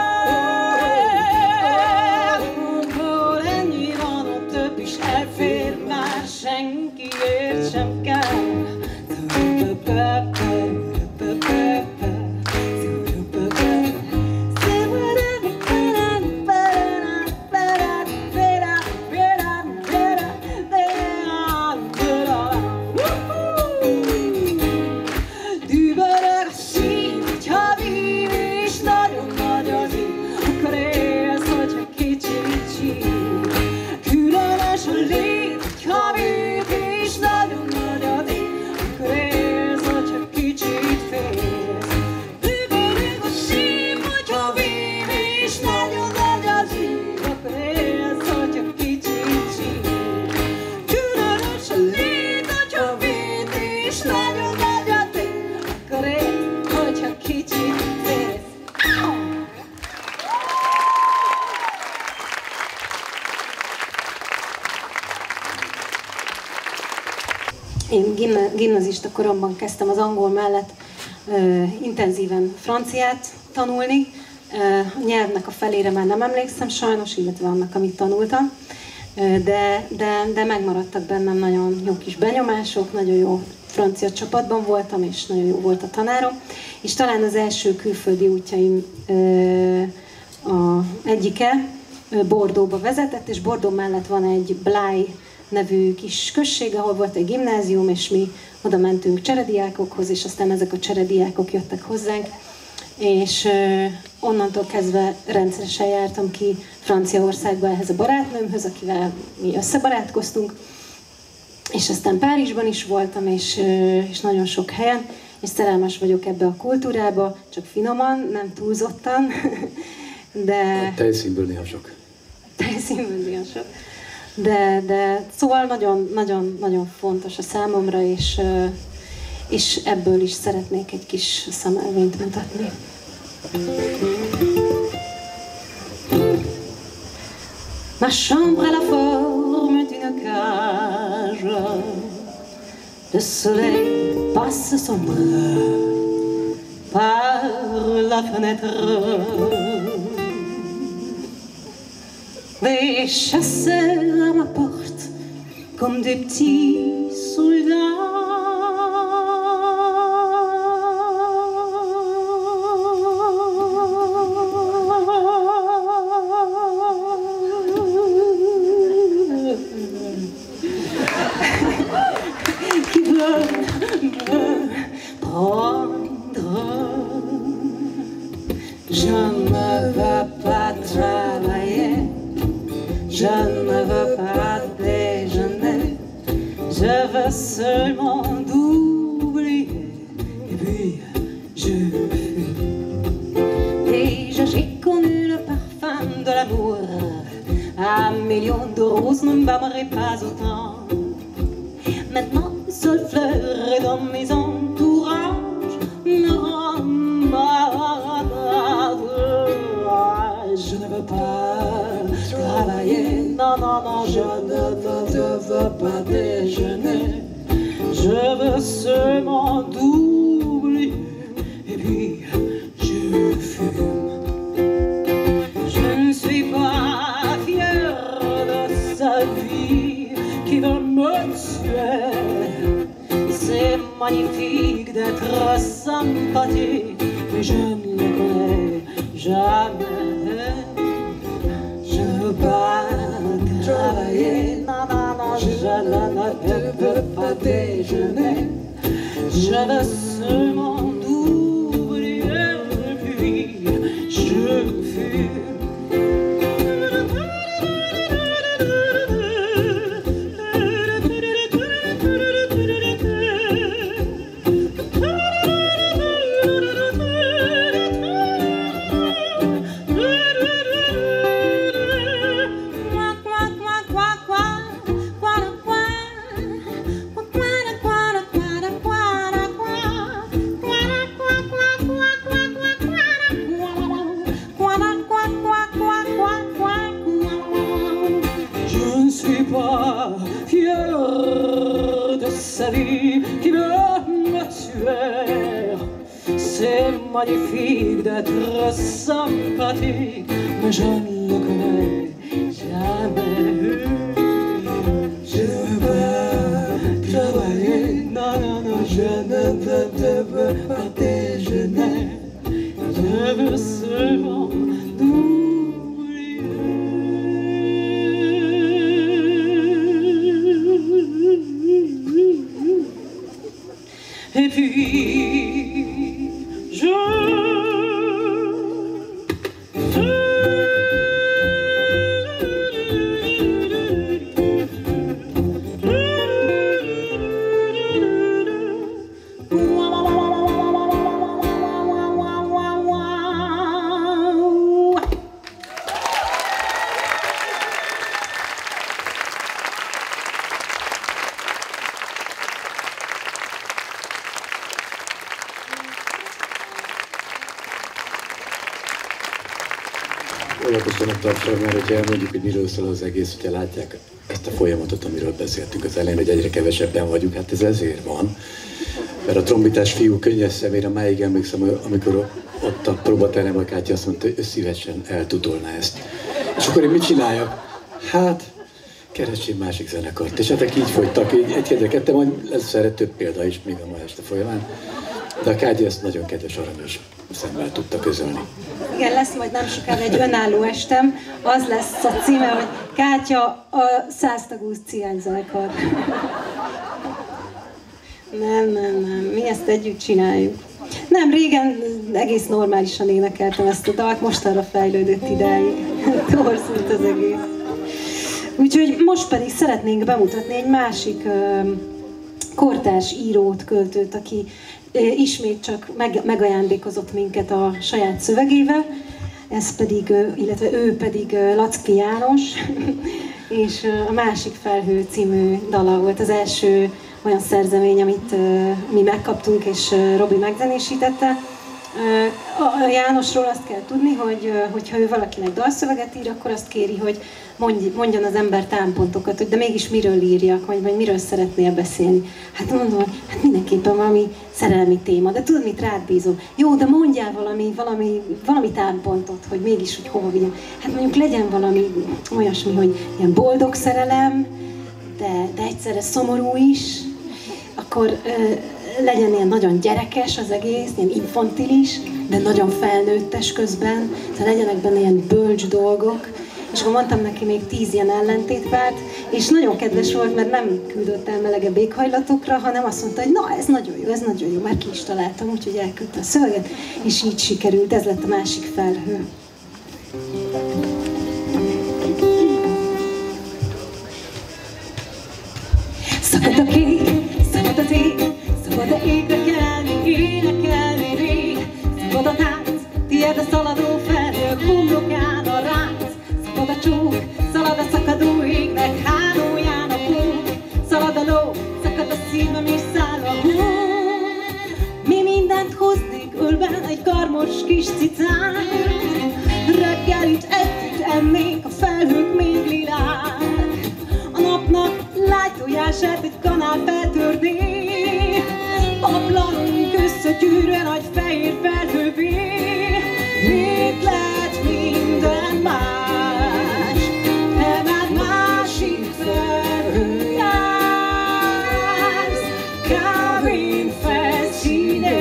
Hol ennyi van, ott több is elfér, már senkiért sem kell. Dübörög a szív, ha vív és nagyon nagy az ív, akkor élsz, hogyha kicsit csíp. Különös a lét, ha vív és nagyon nagy az ív, akkor élsz, hogyha kicsit félsz. Dübörög a szív, hogyha vív és nagyon nagy az ív, akkor élsz, hogyha kicsit csíp. Különös a lét, hogyha vív és nagyon nagy az ív, akkor élsz, hogyha kicsit félsz. Én gimnazista koromban kezdtem az angol mellett intenzíven franciát tanulni. A nyelvnek a felére már nem emlékszem sajnos, illetve annak, amit tanultam. De megmaradtak bennem nagyon jó kis benyomások, nagyon jó francia csapatban voltam, és nagyon jó volt a tanárom. És talán az első külföldi útjaim egyike Bordeauxba vezetett, és Bordeaux mellett van egy Blaye nevű kis község, ahol volt egy gimnázium, és mi oda mentünk cserediákokhoz, és aztán ezek a cserediákok jöttek hozzánk, és onnantól kezdve rendszeresen jártam ki Franciaországba ehhez a barátnőmhöz, akivel mi összebarátkoztunk, és aztán Párizsban is voltam, és nagyon sok helyen, és szerelmes vagyok ebbe a kultúrába, csak finoman, nem túlzottan, de... Tejszínből néha sok. Tejszínből néha sok. De szóval nagyon fontos a számomra, és ebből is szeretnék egy kis szemelvényt mutatni. Ma chambre a la forme d'une cage, le soleil passe son bras par la fenêtre. Des chasseurs à ma porte, comme des petits soldats. Je veux seulement t'oublier et puis je fuis. Déjà j'ai connu le parfum de l'amour. Un million de roses ne m'aimerait pas autant. Maintenant, une seule fleur est dans mes entourages me rend malade. Je ne veux pas travailler, non, non, non, je ne veux pas déjeuner. Je veux seulement t'oublier et puis je fume. Je ne suis pas fière de sa vie qui veut me tuer. C'est magnifique d'être sympathique, mais je ne le connais jamais. Je ne veux pas travailler, non, non, non, je ne veux pas déjeuner. Je veux seulement t'oublier, puis je fume. Qui veut me tuer. C'est magnifique d'être sympathique, mais je ne le connais jamais. Je ne veux pas travailler, non, non, non, je ne veux pas déjeuner. Je veux seulement et puis je Óvatosan tartsam már, hogy elmondjuk, hogy miről szól az egész, hogyha látják ezt a folyamatot, amiről beszéltünk az elején, hogy egyre kevesebben vagyunk, hát ez ezért van. Mert a trombitás fiú könnyes szemére máig emlékszem, amikor ott a próbateremben Kátya azt mondta, hogy ő szívesen eltutolná ezt. És akkor én mit csináljak? Hát, keressél másik zenekart. És hát így folytak, így egy-kettő, majd lesz erre több példa is még a ma este folyamán. De a Kátya ezt nagyon kedves, aranyos szemmel tudta közölni. Igen, lesz majd nem sokára egy önálló estem, az lesz a címe, hogy Kátya a 100 tagú ciányzenekar. Nem, mi ezt együtt csináljuk. Nem, régen egész normálisan énekeltem ezt a dalt, mostanra fejlődött idáig. Torzult az egész. Úgyhogy most pedig szeretnénk bemutatni egy másik kortárs írót, költőt, aki ismét csak megajándékozott minket a saját szövegével, ez pedig, illetve ő pedig Laczki János, és a Másik felhő című dala volt az első olyan szerzemény, amit mi megkaptunk, és Robi megzenésítette. A Jánosról azt kell tudni, hogy hogyha ő valakinek dalszöveget ír, akkor azt kéri, hogy mondjon az ember támpontokat, hogy de mégis miről írjak, vagy miről szeretnél beszélni. Hát mondom, hát mindenképpen valami szerelmi téma, de tudod, mit rád bízom? Jó, de mondjál valami támpontot, hogy mégis, hogy hova vigyem. Hát mondjuk legyen valami olyasmi, hogy ilyen boldog szerelem, de egyszerre szomorú is, akkor legyen ilyen nagyon gyerekes az egész, ilyen infantilis, de nagyon felnőttes közben, tehát legyenek benne ilyen bölcs dolgok. És akkor mondtam neki még 10 ilyen ellentétpárt, és nagyon kedves volt, mert nem küldött el melegebb éghajlatokra, hanem azt mondta, hogy na, ez nagyon jó, már ki is találtam, úgyhogy elküldte a szöveget, és így sikerült, ez lett a Másik felhő. Szakad a kék, szabad az ég, szabad a égre kelni, énekelni rég. Szabad a tánc, tiéd a szaladó felhők, homlokán a ránc. Szabad a csók, szalad a szakadó égnek, hálóján a pók. Szalad a ló, szakad a szívem és száll a hó. Mi mindent hoznék ölben egy karmos kis cicán. Reggelit együtt ennénk, a felhők még lilák. A napnak lágy tojását egy kanál feltörné. Paplanunk összegyűrve nagy fehér felhővé. Mit lehet minden más? Te már másik felhő jársz, kávén felszínén.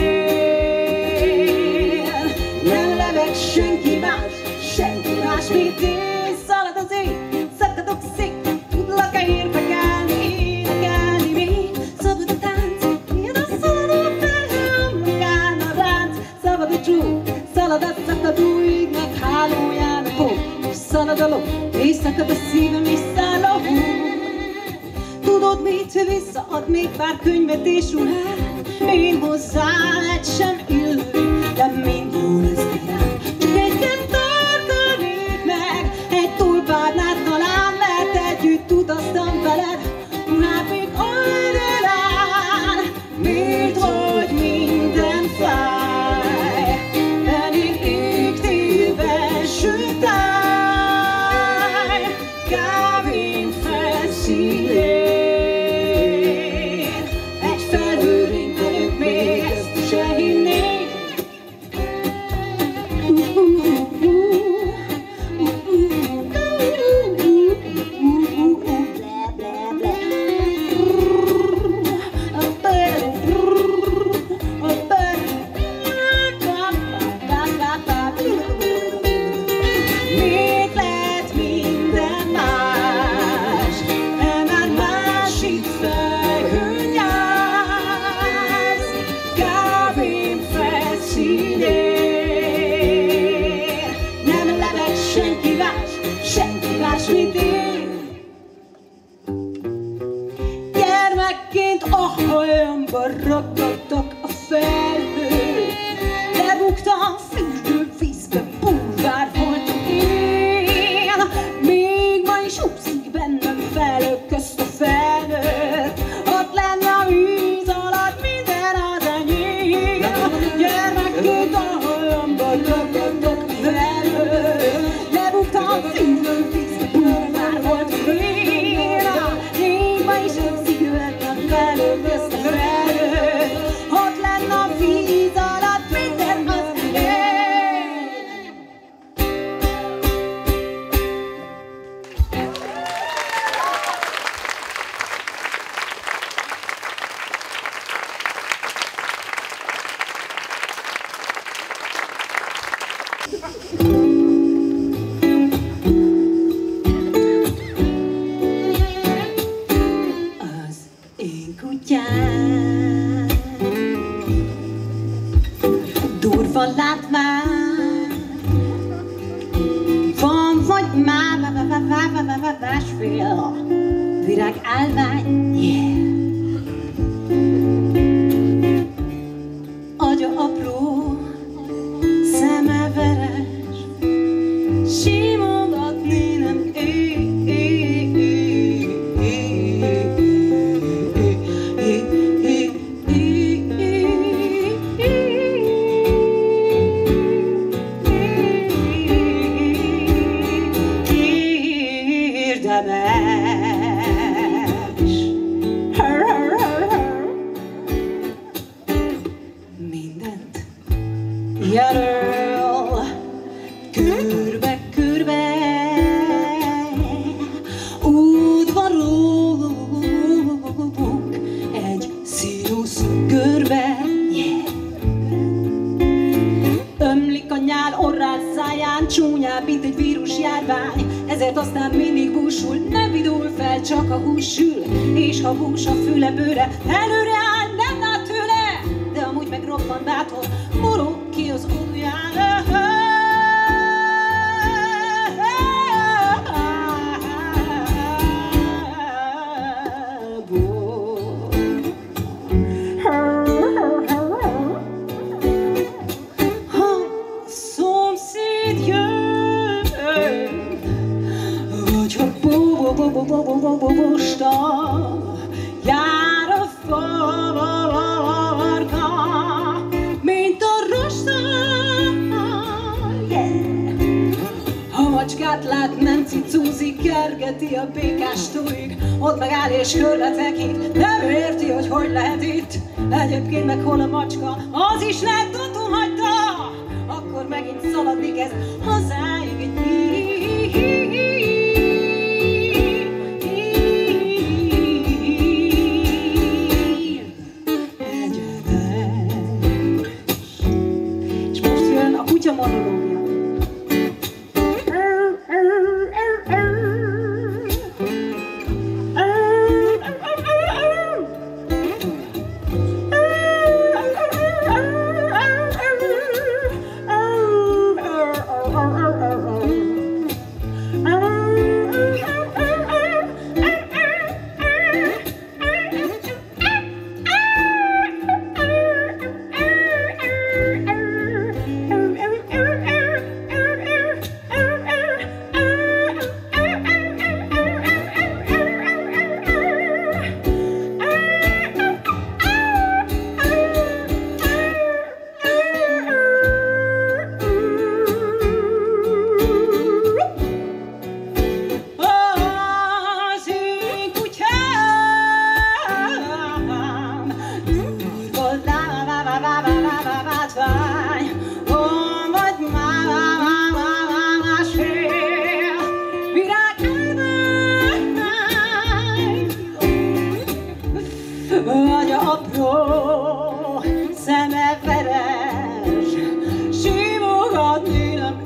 Nem leveg senki más, mint én. Szalad az ég, szakadok szék, tudlak-e érdekelni, énekelni még. Szabad a tánc, ilyen a szaladó felhő, magán a ránc. Szabad a csók, szalad a szakadó égnek, hálóján a pók. És szalad a ló, és szakad a szívem, és száll a hó. Tudod mit, visszaad még pár könyvet és ruhát. Én hozzám egy sem illik, de mind jó lesz rám. Csak egyet tartanék meg, egy tulpárnát talán, mert együtt utaztam veled, ruhád még oldalán. Miért vagy minden fáj, elég égtével sütály, kávén felszínén. Egy felhőrénk velünk még ezt is elhinnék. Mit lehet minden más? Már másik felhőn jársz, kávén felszínén. Nem leveg senki más, mint én. Gyermekként a hajamba ragadtak a felhők, lebuktam fürdő vízbe, bulvár voltam én. Még ma is úszik bennem felhők közt a felnőtt, ott lenne a víz alatt minden az enyém. Gyermekként a hajamba ragadtak a felhők, lebuktam fürdő vízbe, bulvár voltam én. Még ma is úszik bennem felhők közt a felnőtt, ott lenne a víz alatt minden az enyém. Az én kutyám durva látvány, van vagy másfél virág állvány, yeah. Agya apró, szeme veres, simogatni nem érdemes. Mindent jelöl, körbe-körbe, udvarolunk egy színusz görbe, yeah. Ömlik a nyál orrán száján, csúnyább, mint egy vírusjárvány, ezért aztán mindig búsul, nem vidul fel, csak a hús sül, és ha hús a füle bőre, előre áll, nem lát tőle, de amúgy meg roppant bátor, morog ki az ujján. cicúzik, kergeti a békás túig, ott megáll és körbe tekint, nem érti, hogy hogy lehet itt. Egyébként meg hol a macska, az is lehet, otthon hagyta, akkor megint szaladni kezd hazáig egy és most jön a kutya monológia. Vagy apró szeme veres, simogatni nem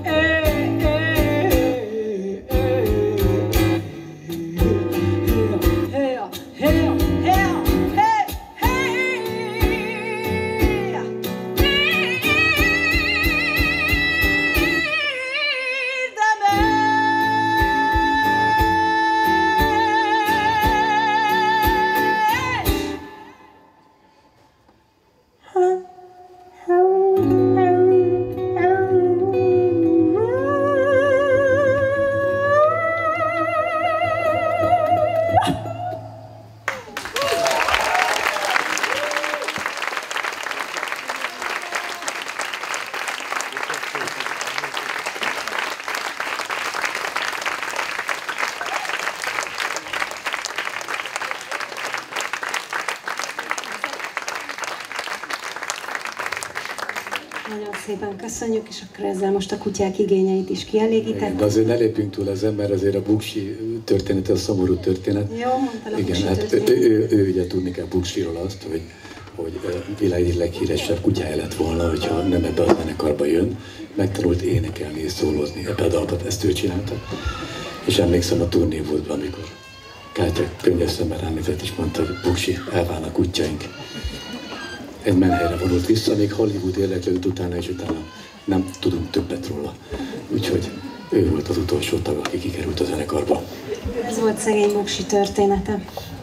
Nagyon szépen köszönjük, és akkor ezzel most a kutyák igényeit is kielégített. De azért ne lépjünk túl ezen, mert azért a Buksi története, a szomorú történet. Jó, mondtál a igen, Buksi hát ő ugye tudni kell Buksiról azt, hogy világ leghíresebb kutyája lett volna, hogyha nem ebbe a zenekarba jön. Megtanult énekelni és szólózni, ebbe a dalba ezt ő csinálta. És emlékszem, a turné volt, amikor Kátya könnyes szemmel ránézett és mondta, hogy Buksi, elválnak kutyáink. Egy menhelyre vonult vissza, még Hollywood érdeklődött utána, és utána nem tudunk többet róla. Úgyhogy ő volt az utolsó tag, aki kikerült a zenekarba. Ez volt szegény Buksi története.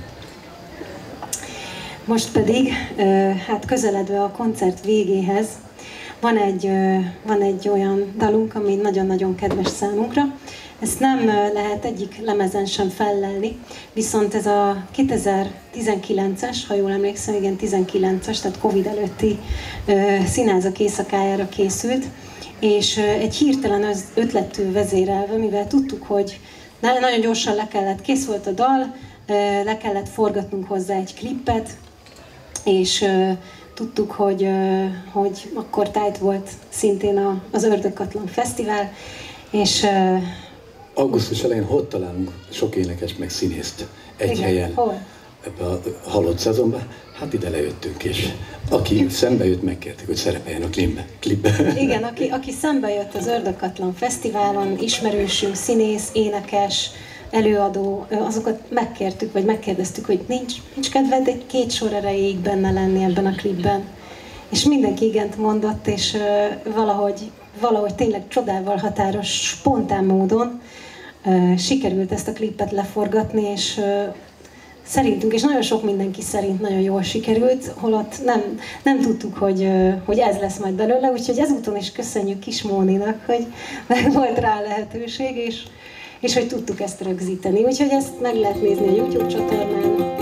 Most pedig, hát közeledve a koncert végéhez, van egy olyan dalunk, ami nagyon-nagyon kedves számunkra. Ezt nem lehet egyik lemezen sem fellelni, viszont ez a 2019-es, ha jól emlékszem, igen, 19-es, tehát Covid előtti színházak éjszakájára készült, és egy hirtelen ötlettől vezérelve, mivel tudtuk, hogy nagyon gyorsan kész volt a dal, le kellett forgatnunk hozzá egy klippet, és tudtuk, hogy akkor tájt volt szintén az Ördögkatlan Fesztivál, és augusztus elején hogy találunk sok énekes meg színészt egy igen, helyen, hol? ebbe a halott szezonban? Hát ide lejöttünk, és aki szembe jött, megkérték, hogy szerepeljen a klipbe. Igen, aki szembe jött az Ördögkatlan Fesztiválon, ismerősünk, színész, énekes, előadó, azokat megkértük, vagy megkérdeztük, hogy nincs kedved egy 2 sor erejéig benne lenni ebben a klipben. És mindenki igent mondott, és valahogy tényleg csodával határos, spontán módon sikerült ezt a klippet leforgatni, és szerintünk, és nagyon sok mindenki szerint nagyon jól sikerült, holott nem tudtuk, hogy ez lesz majd belőle, úgyhogy ezúton is köszönjük Kis Móninak, hogy meg volt rá lehetőség, és hogy tudtuk ezt rögzíteni. Úgyhogy ezt meg lehet nézni a YouTube csatornán.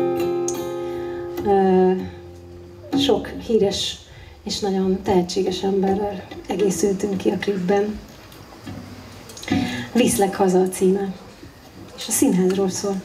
Sok híres és nagyon tehetséges emberrel egészültünk ki a klipben. Viszlek haza a címe. És a színházról szól.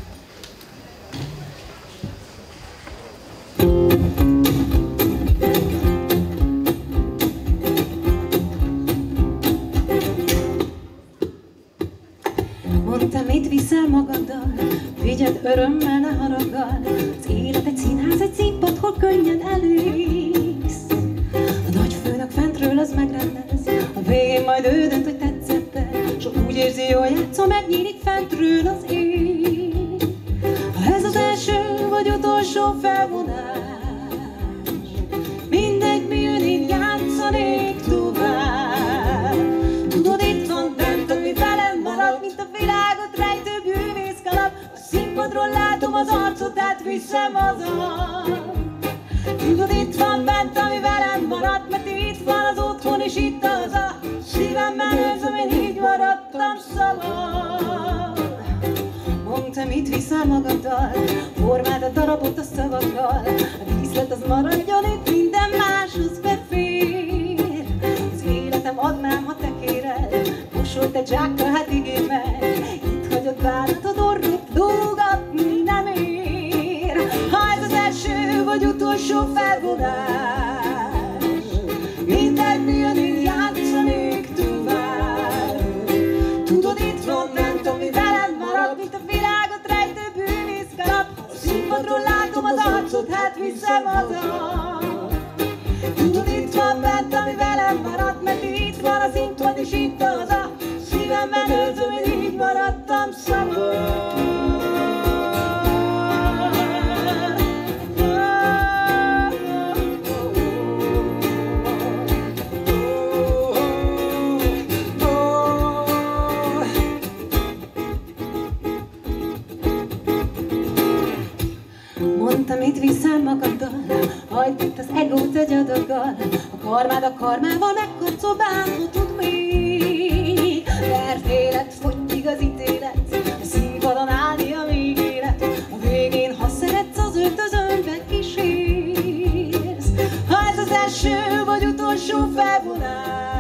Mondtam, mit viszel magaddal, vigyed örömmel, ne haraggal. Az élet egy színház, egy színpad, hol könnyen elégsz. A nagyfőnök fentről az megrendez, a végén majd ő dönt, hogy tetszett-e. S úgy érzi, jól játszol, megnyílik fentről az ég. Ha ez az első vagy utolsó felvonás, mindegy, mi jön, én játszanék tovább. Tudod, itt van bent, ami velem marad, mint a világot rejtő bűvészkalap. A színpadról látom az arcot, átviszem haza. Tudod, itt van bent, ami velem marad, mert itt van az otthon, és itt az a szívemben őrzöm, én így maradtam szabad. Mondta, mit viszel magaddal, formáld a darabot a szavakkal. A díszlet az maradjon itt, minden máshoz befér. Az életem adnám, ha te kéred, mosolyt egy zsákkal, hát ígérd meg. Itt hagyod várat, a orrot dógatni nem ér. Ha ez az első vagy utolsó felvonás, mindegy, mi jön, én játszanék tovább. Tudod, itt van bent, ami veled marad, mint a világot rejtő bűvészkalap. A színpadról látom az arcot, hát viszem haza. Tudod, itt van bent, ami velem marad, mert itt van a színpad, és itt az a szívemben őrzöm, én így maradtam szabad. Mondtam, mit viszel magaddal, hagyd itt az egót egy adaggal. A karmával megkarcol, bánhatod még. Mert élet, fogy az ítélet, a színpadon állni a végélet. A végén, ha szeretsz, az öltözönbe kísérsz. Ha ez az első vagy utolsó felvonás,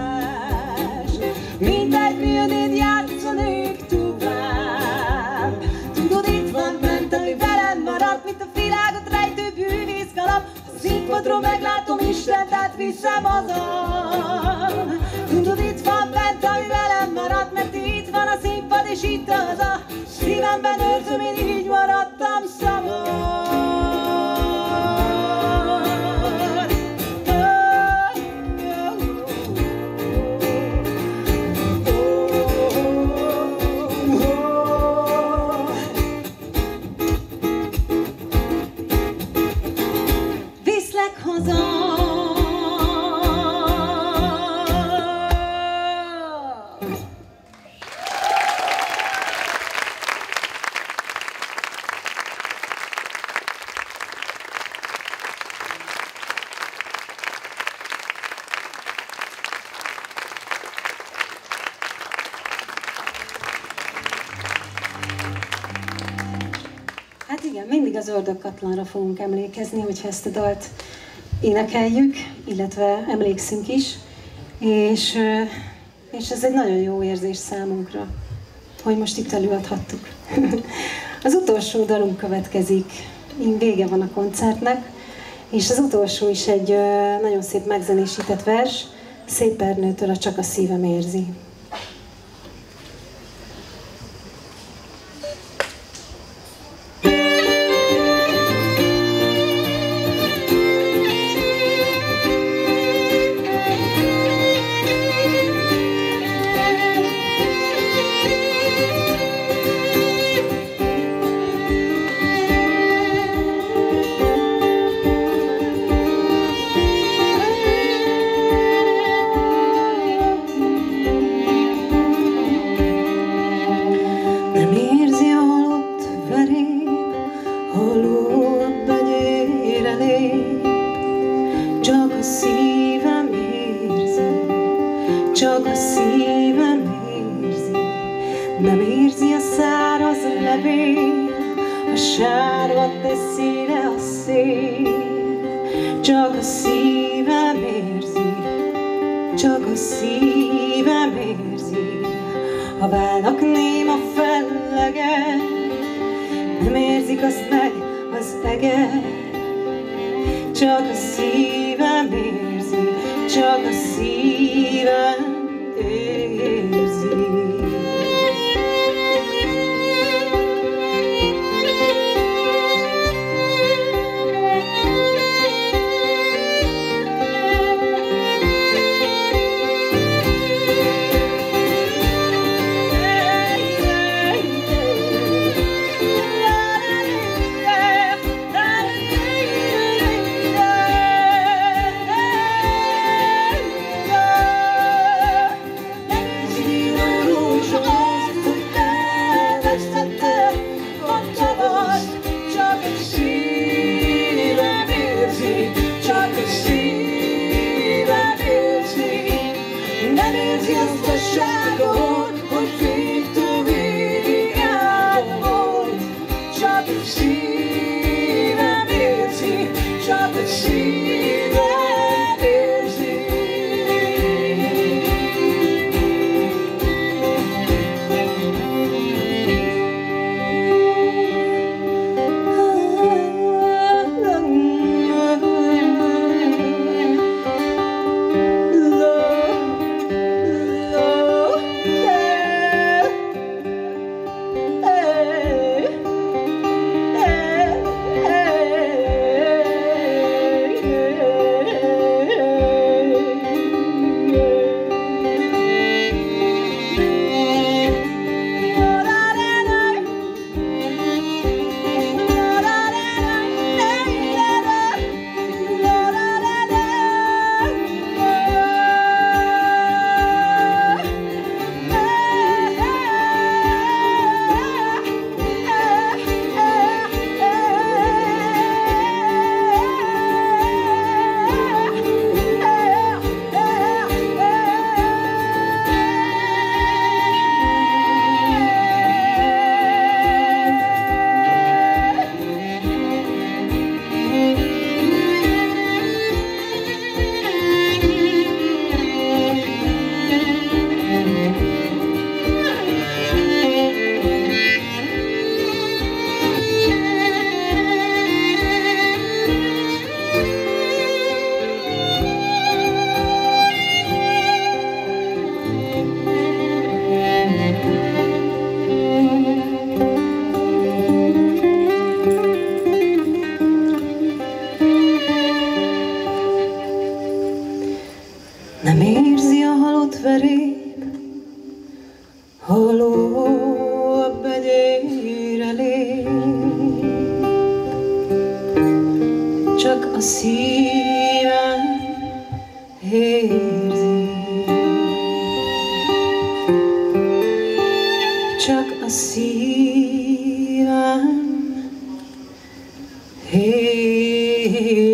mindegy, mi jön, én játszanék tovább. Tudod, itt van bent, ami veled marad, mint a világot rejtő bűvészkalap. A színpadról meglátom Istent, átviszem haza. Tudod, itt van bent, ami velem marad, mert itt van a színpad, és itt az a szívemben őrzöm, én így maradtam szabad. Hát igen, mindig az Ördögkatlanra fogunk emlékezni, hogyha ezt a dalt énekeljük, illetve emlékszünk is, és ez egy nagyon jó érzés számunkra, hogy most itt előadhattuk. Az utolsó dalunk következik, vége van a koncertnek, és az utolsó is egy nagyon szép megzenésített vers, Szép Ernőtől a Csak a szívem érzi. Csak a szívem érzi, nem érzi a száraz levél, a sárga teszi le a szél. Csak a szívem érzi, csak a szívem érzi, Ha válnak néma fellegek, nem érzik azt meg az eget, csak a szívem érzi, csak a szívem érzi. Nem érzi a halott verép, haló a bedére lép, csak a szívem érzi, csak a szívem érzi.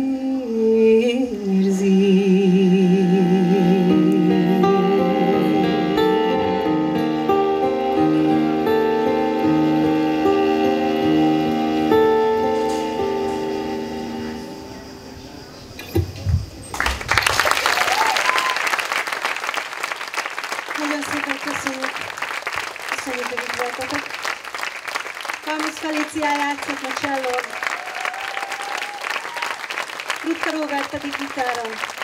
Nagyon szépen köszönjük, hogy itt voltatok. Kalmusz Felícia játszott a csellón, Rutka Róbert pedig gitáron.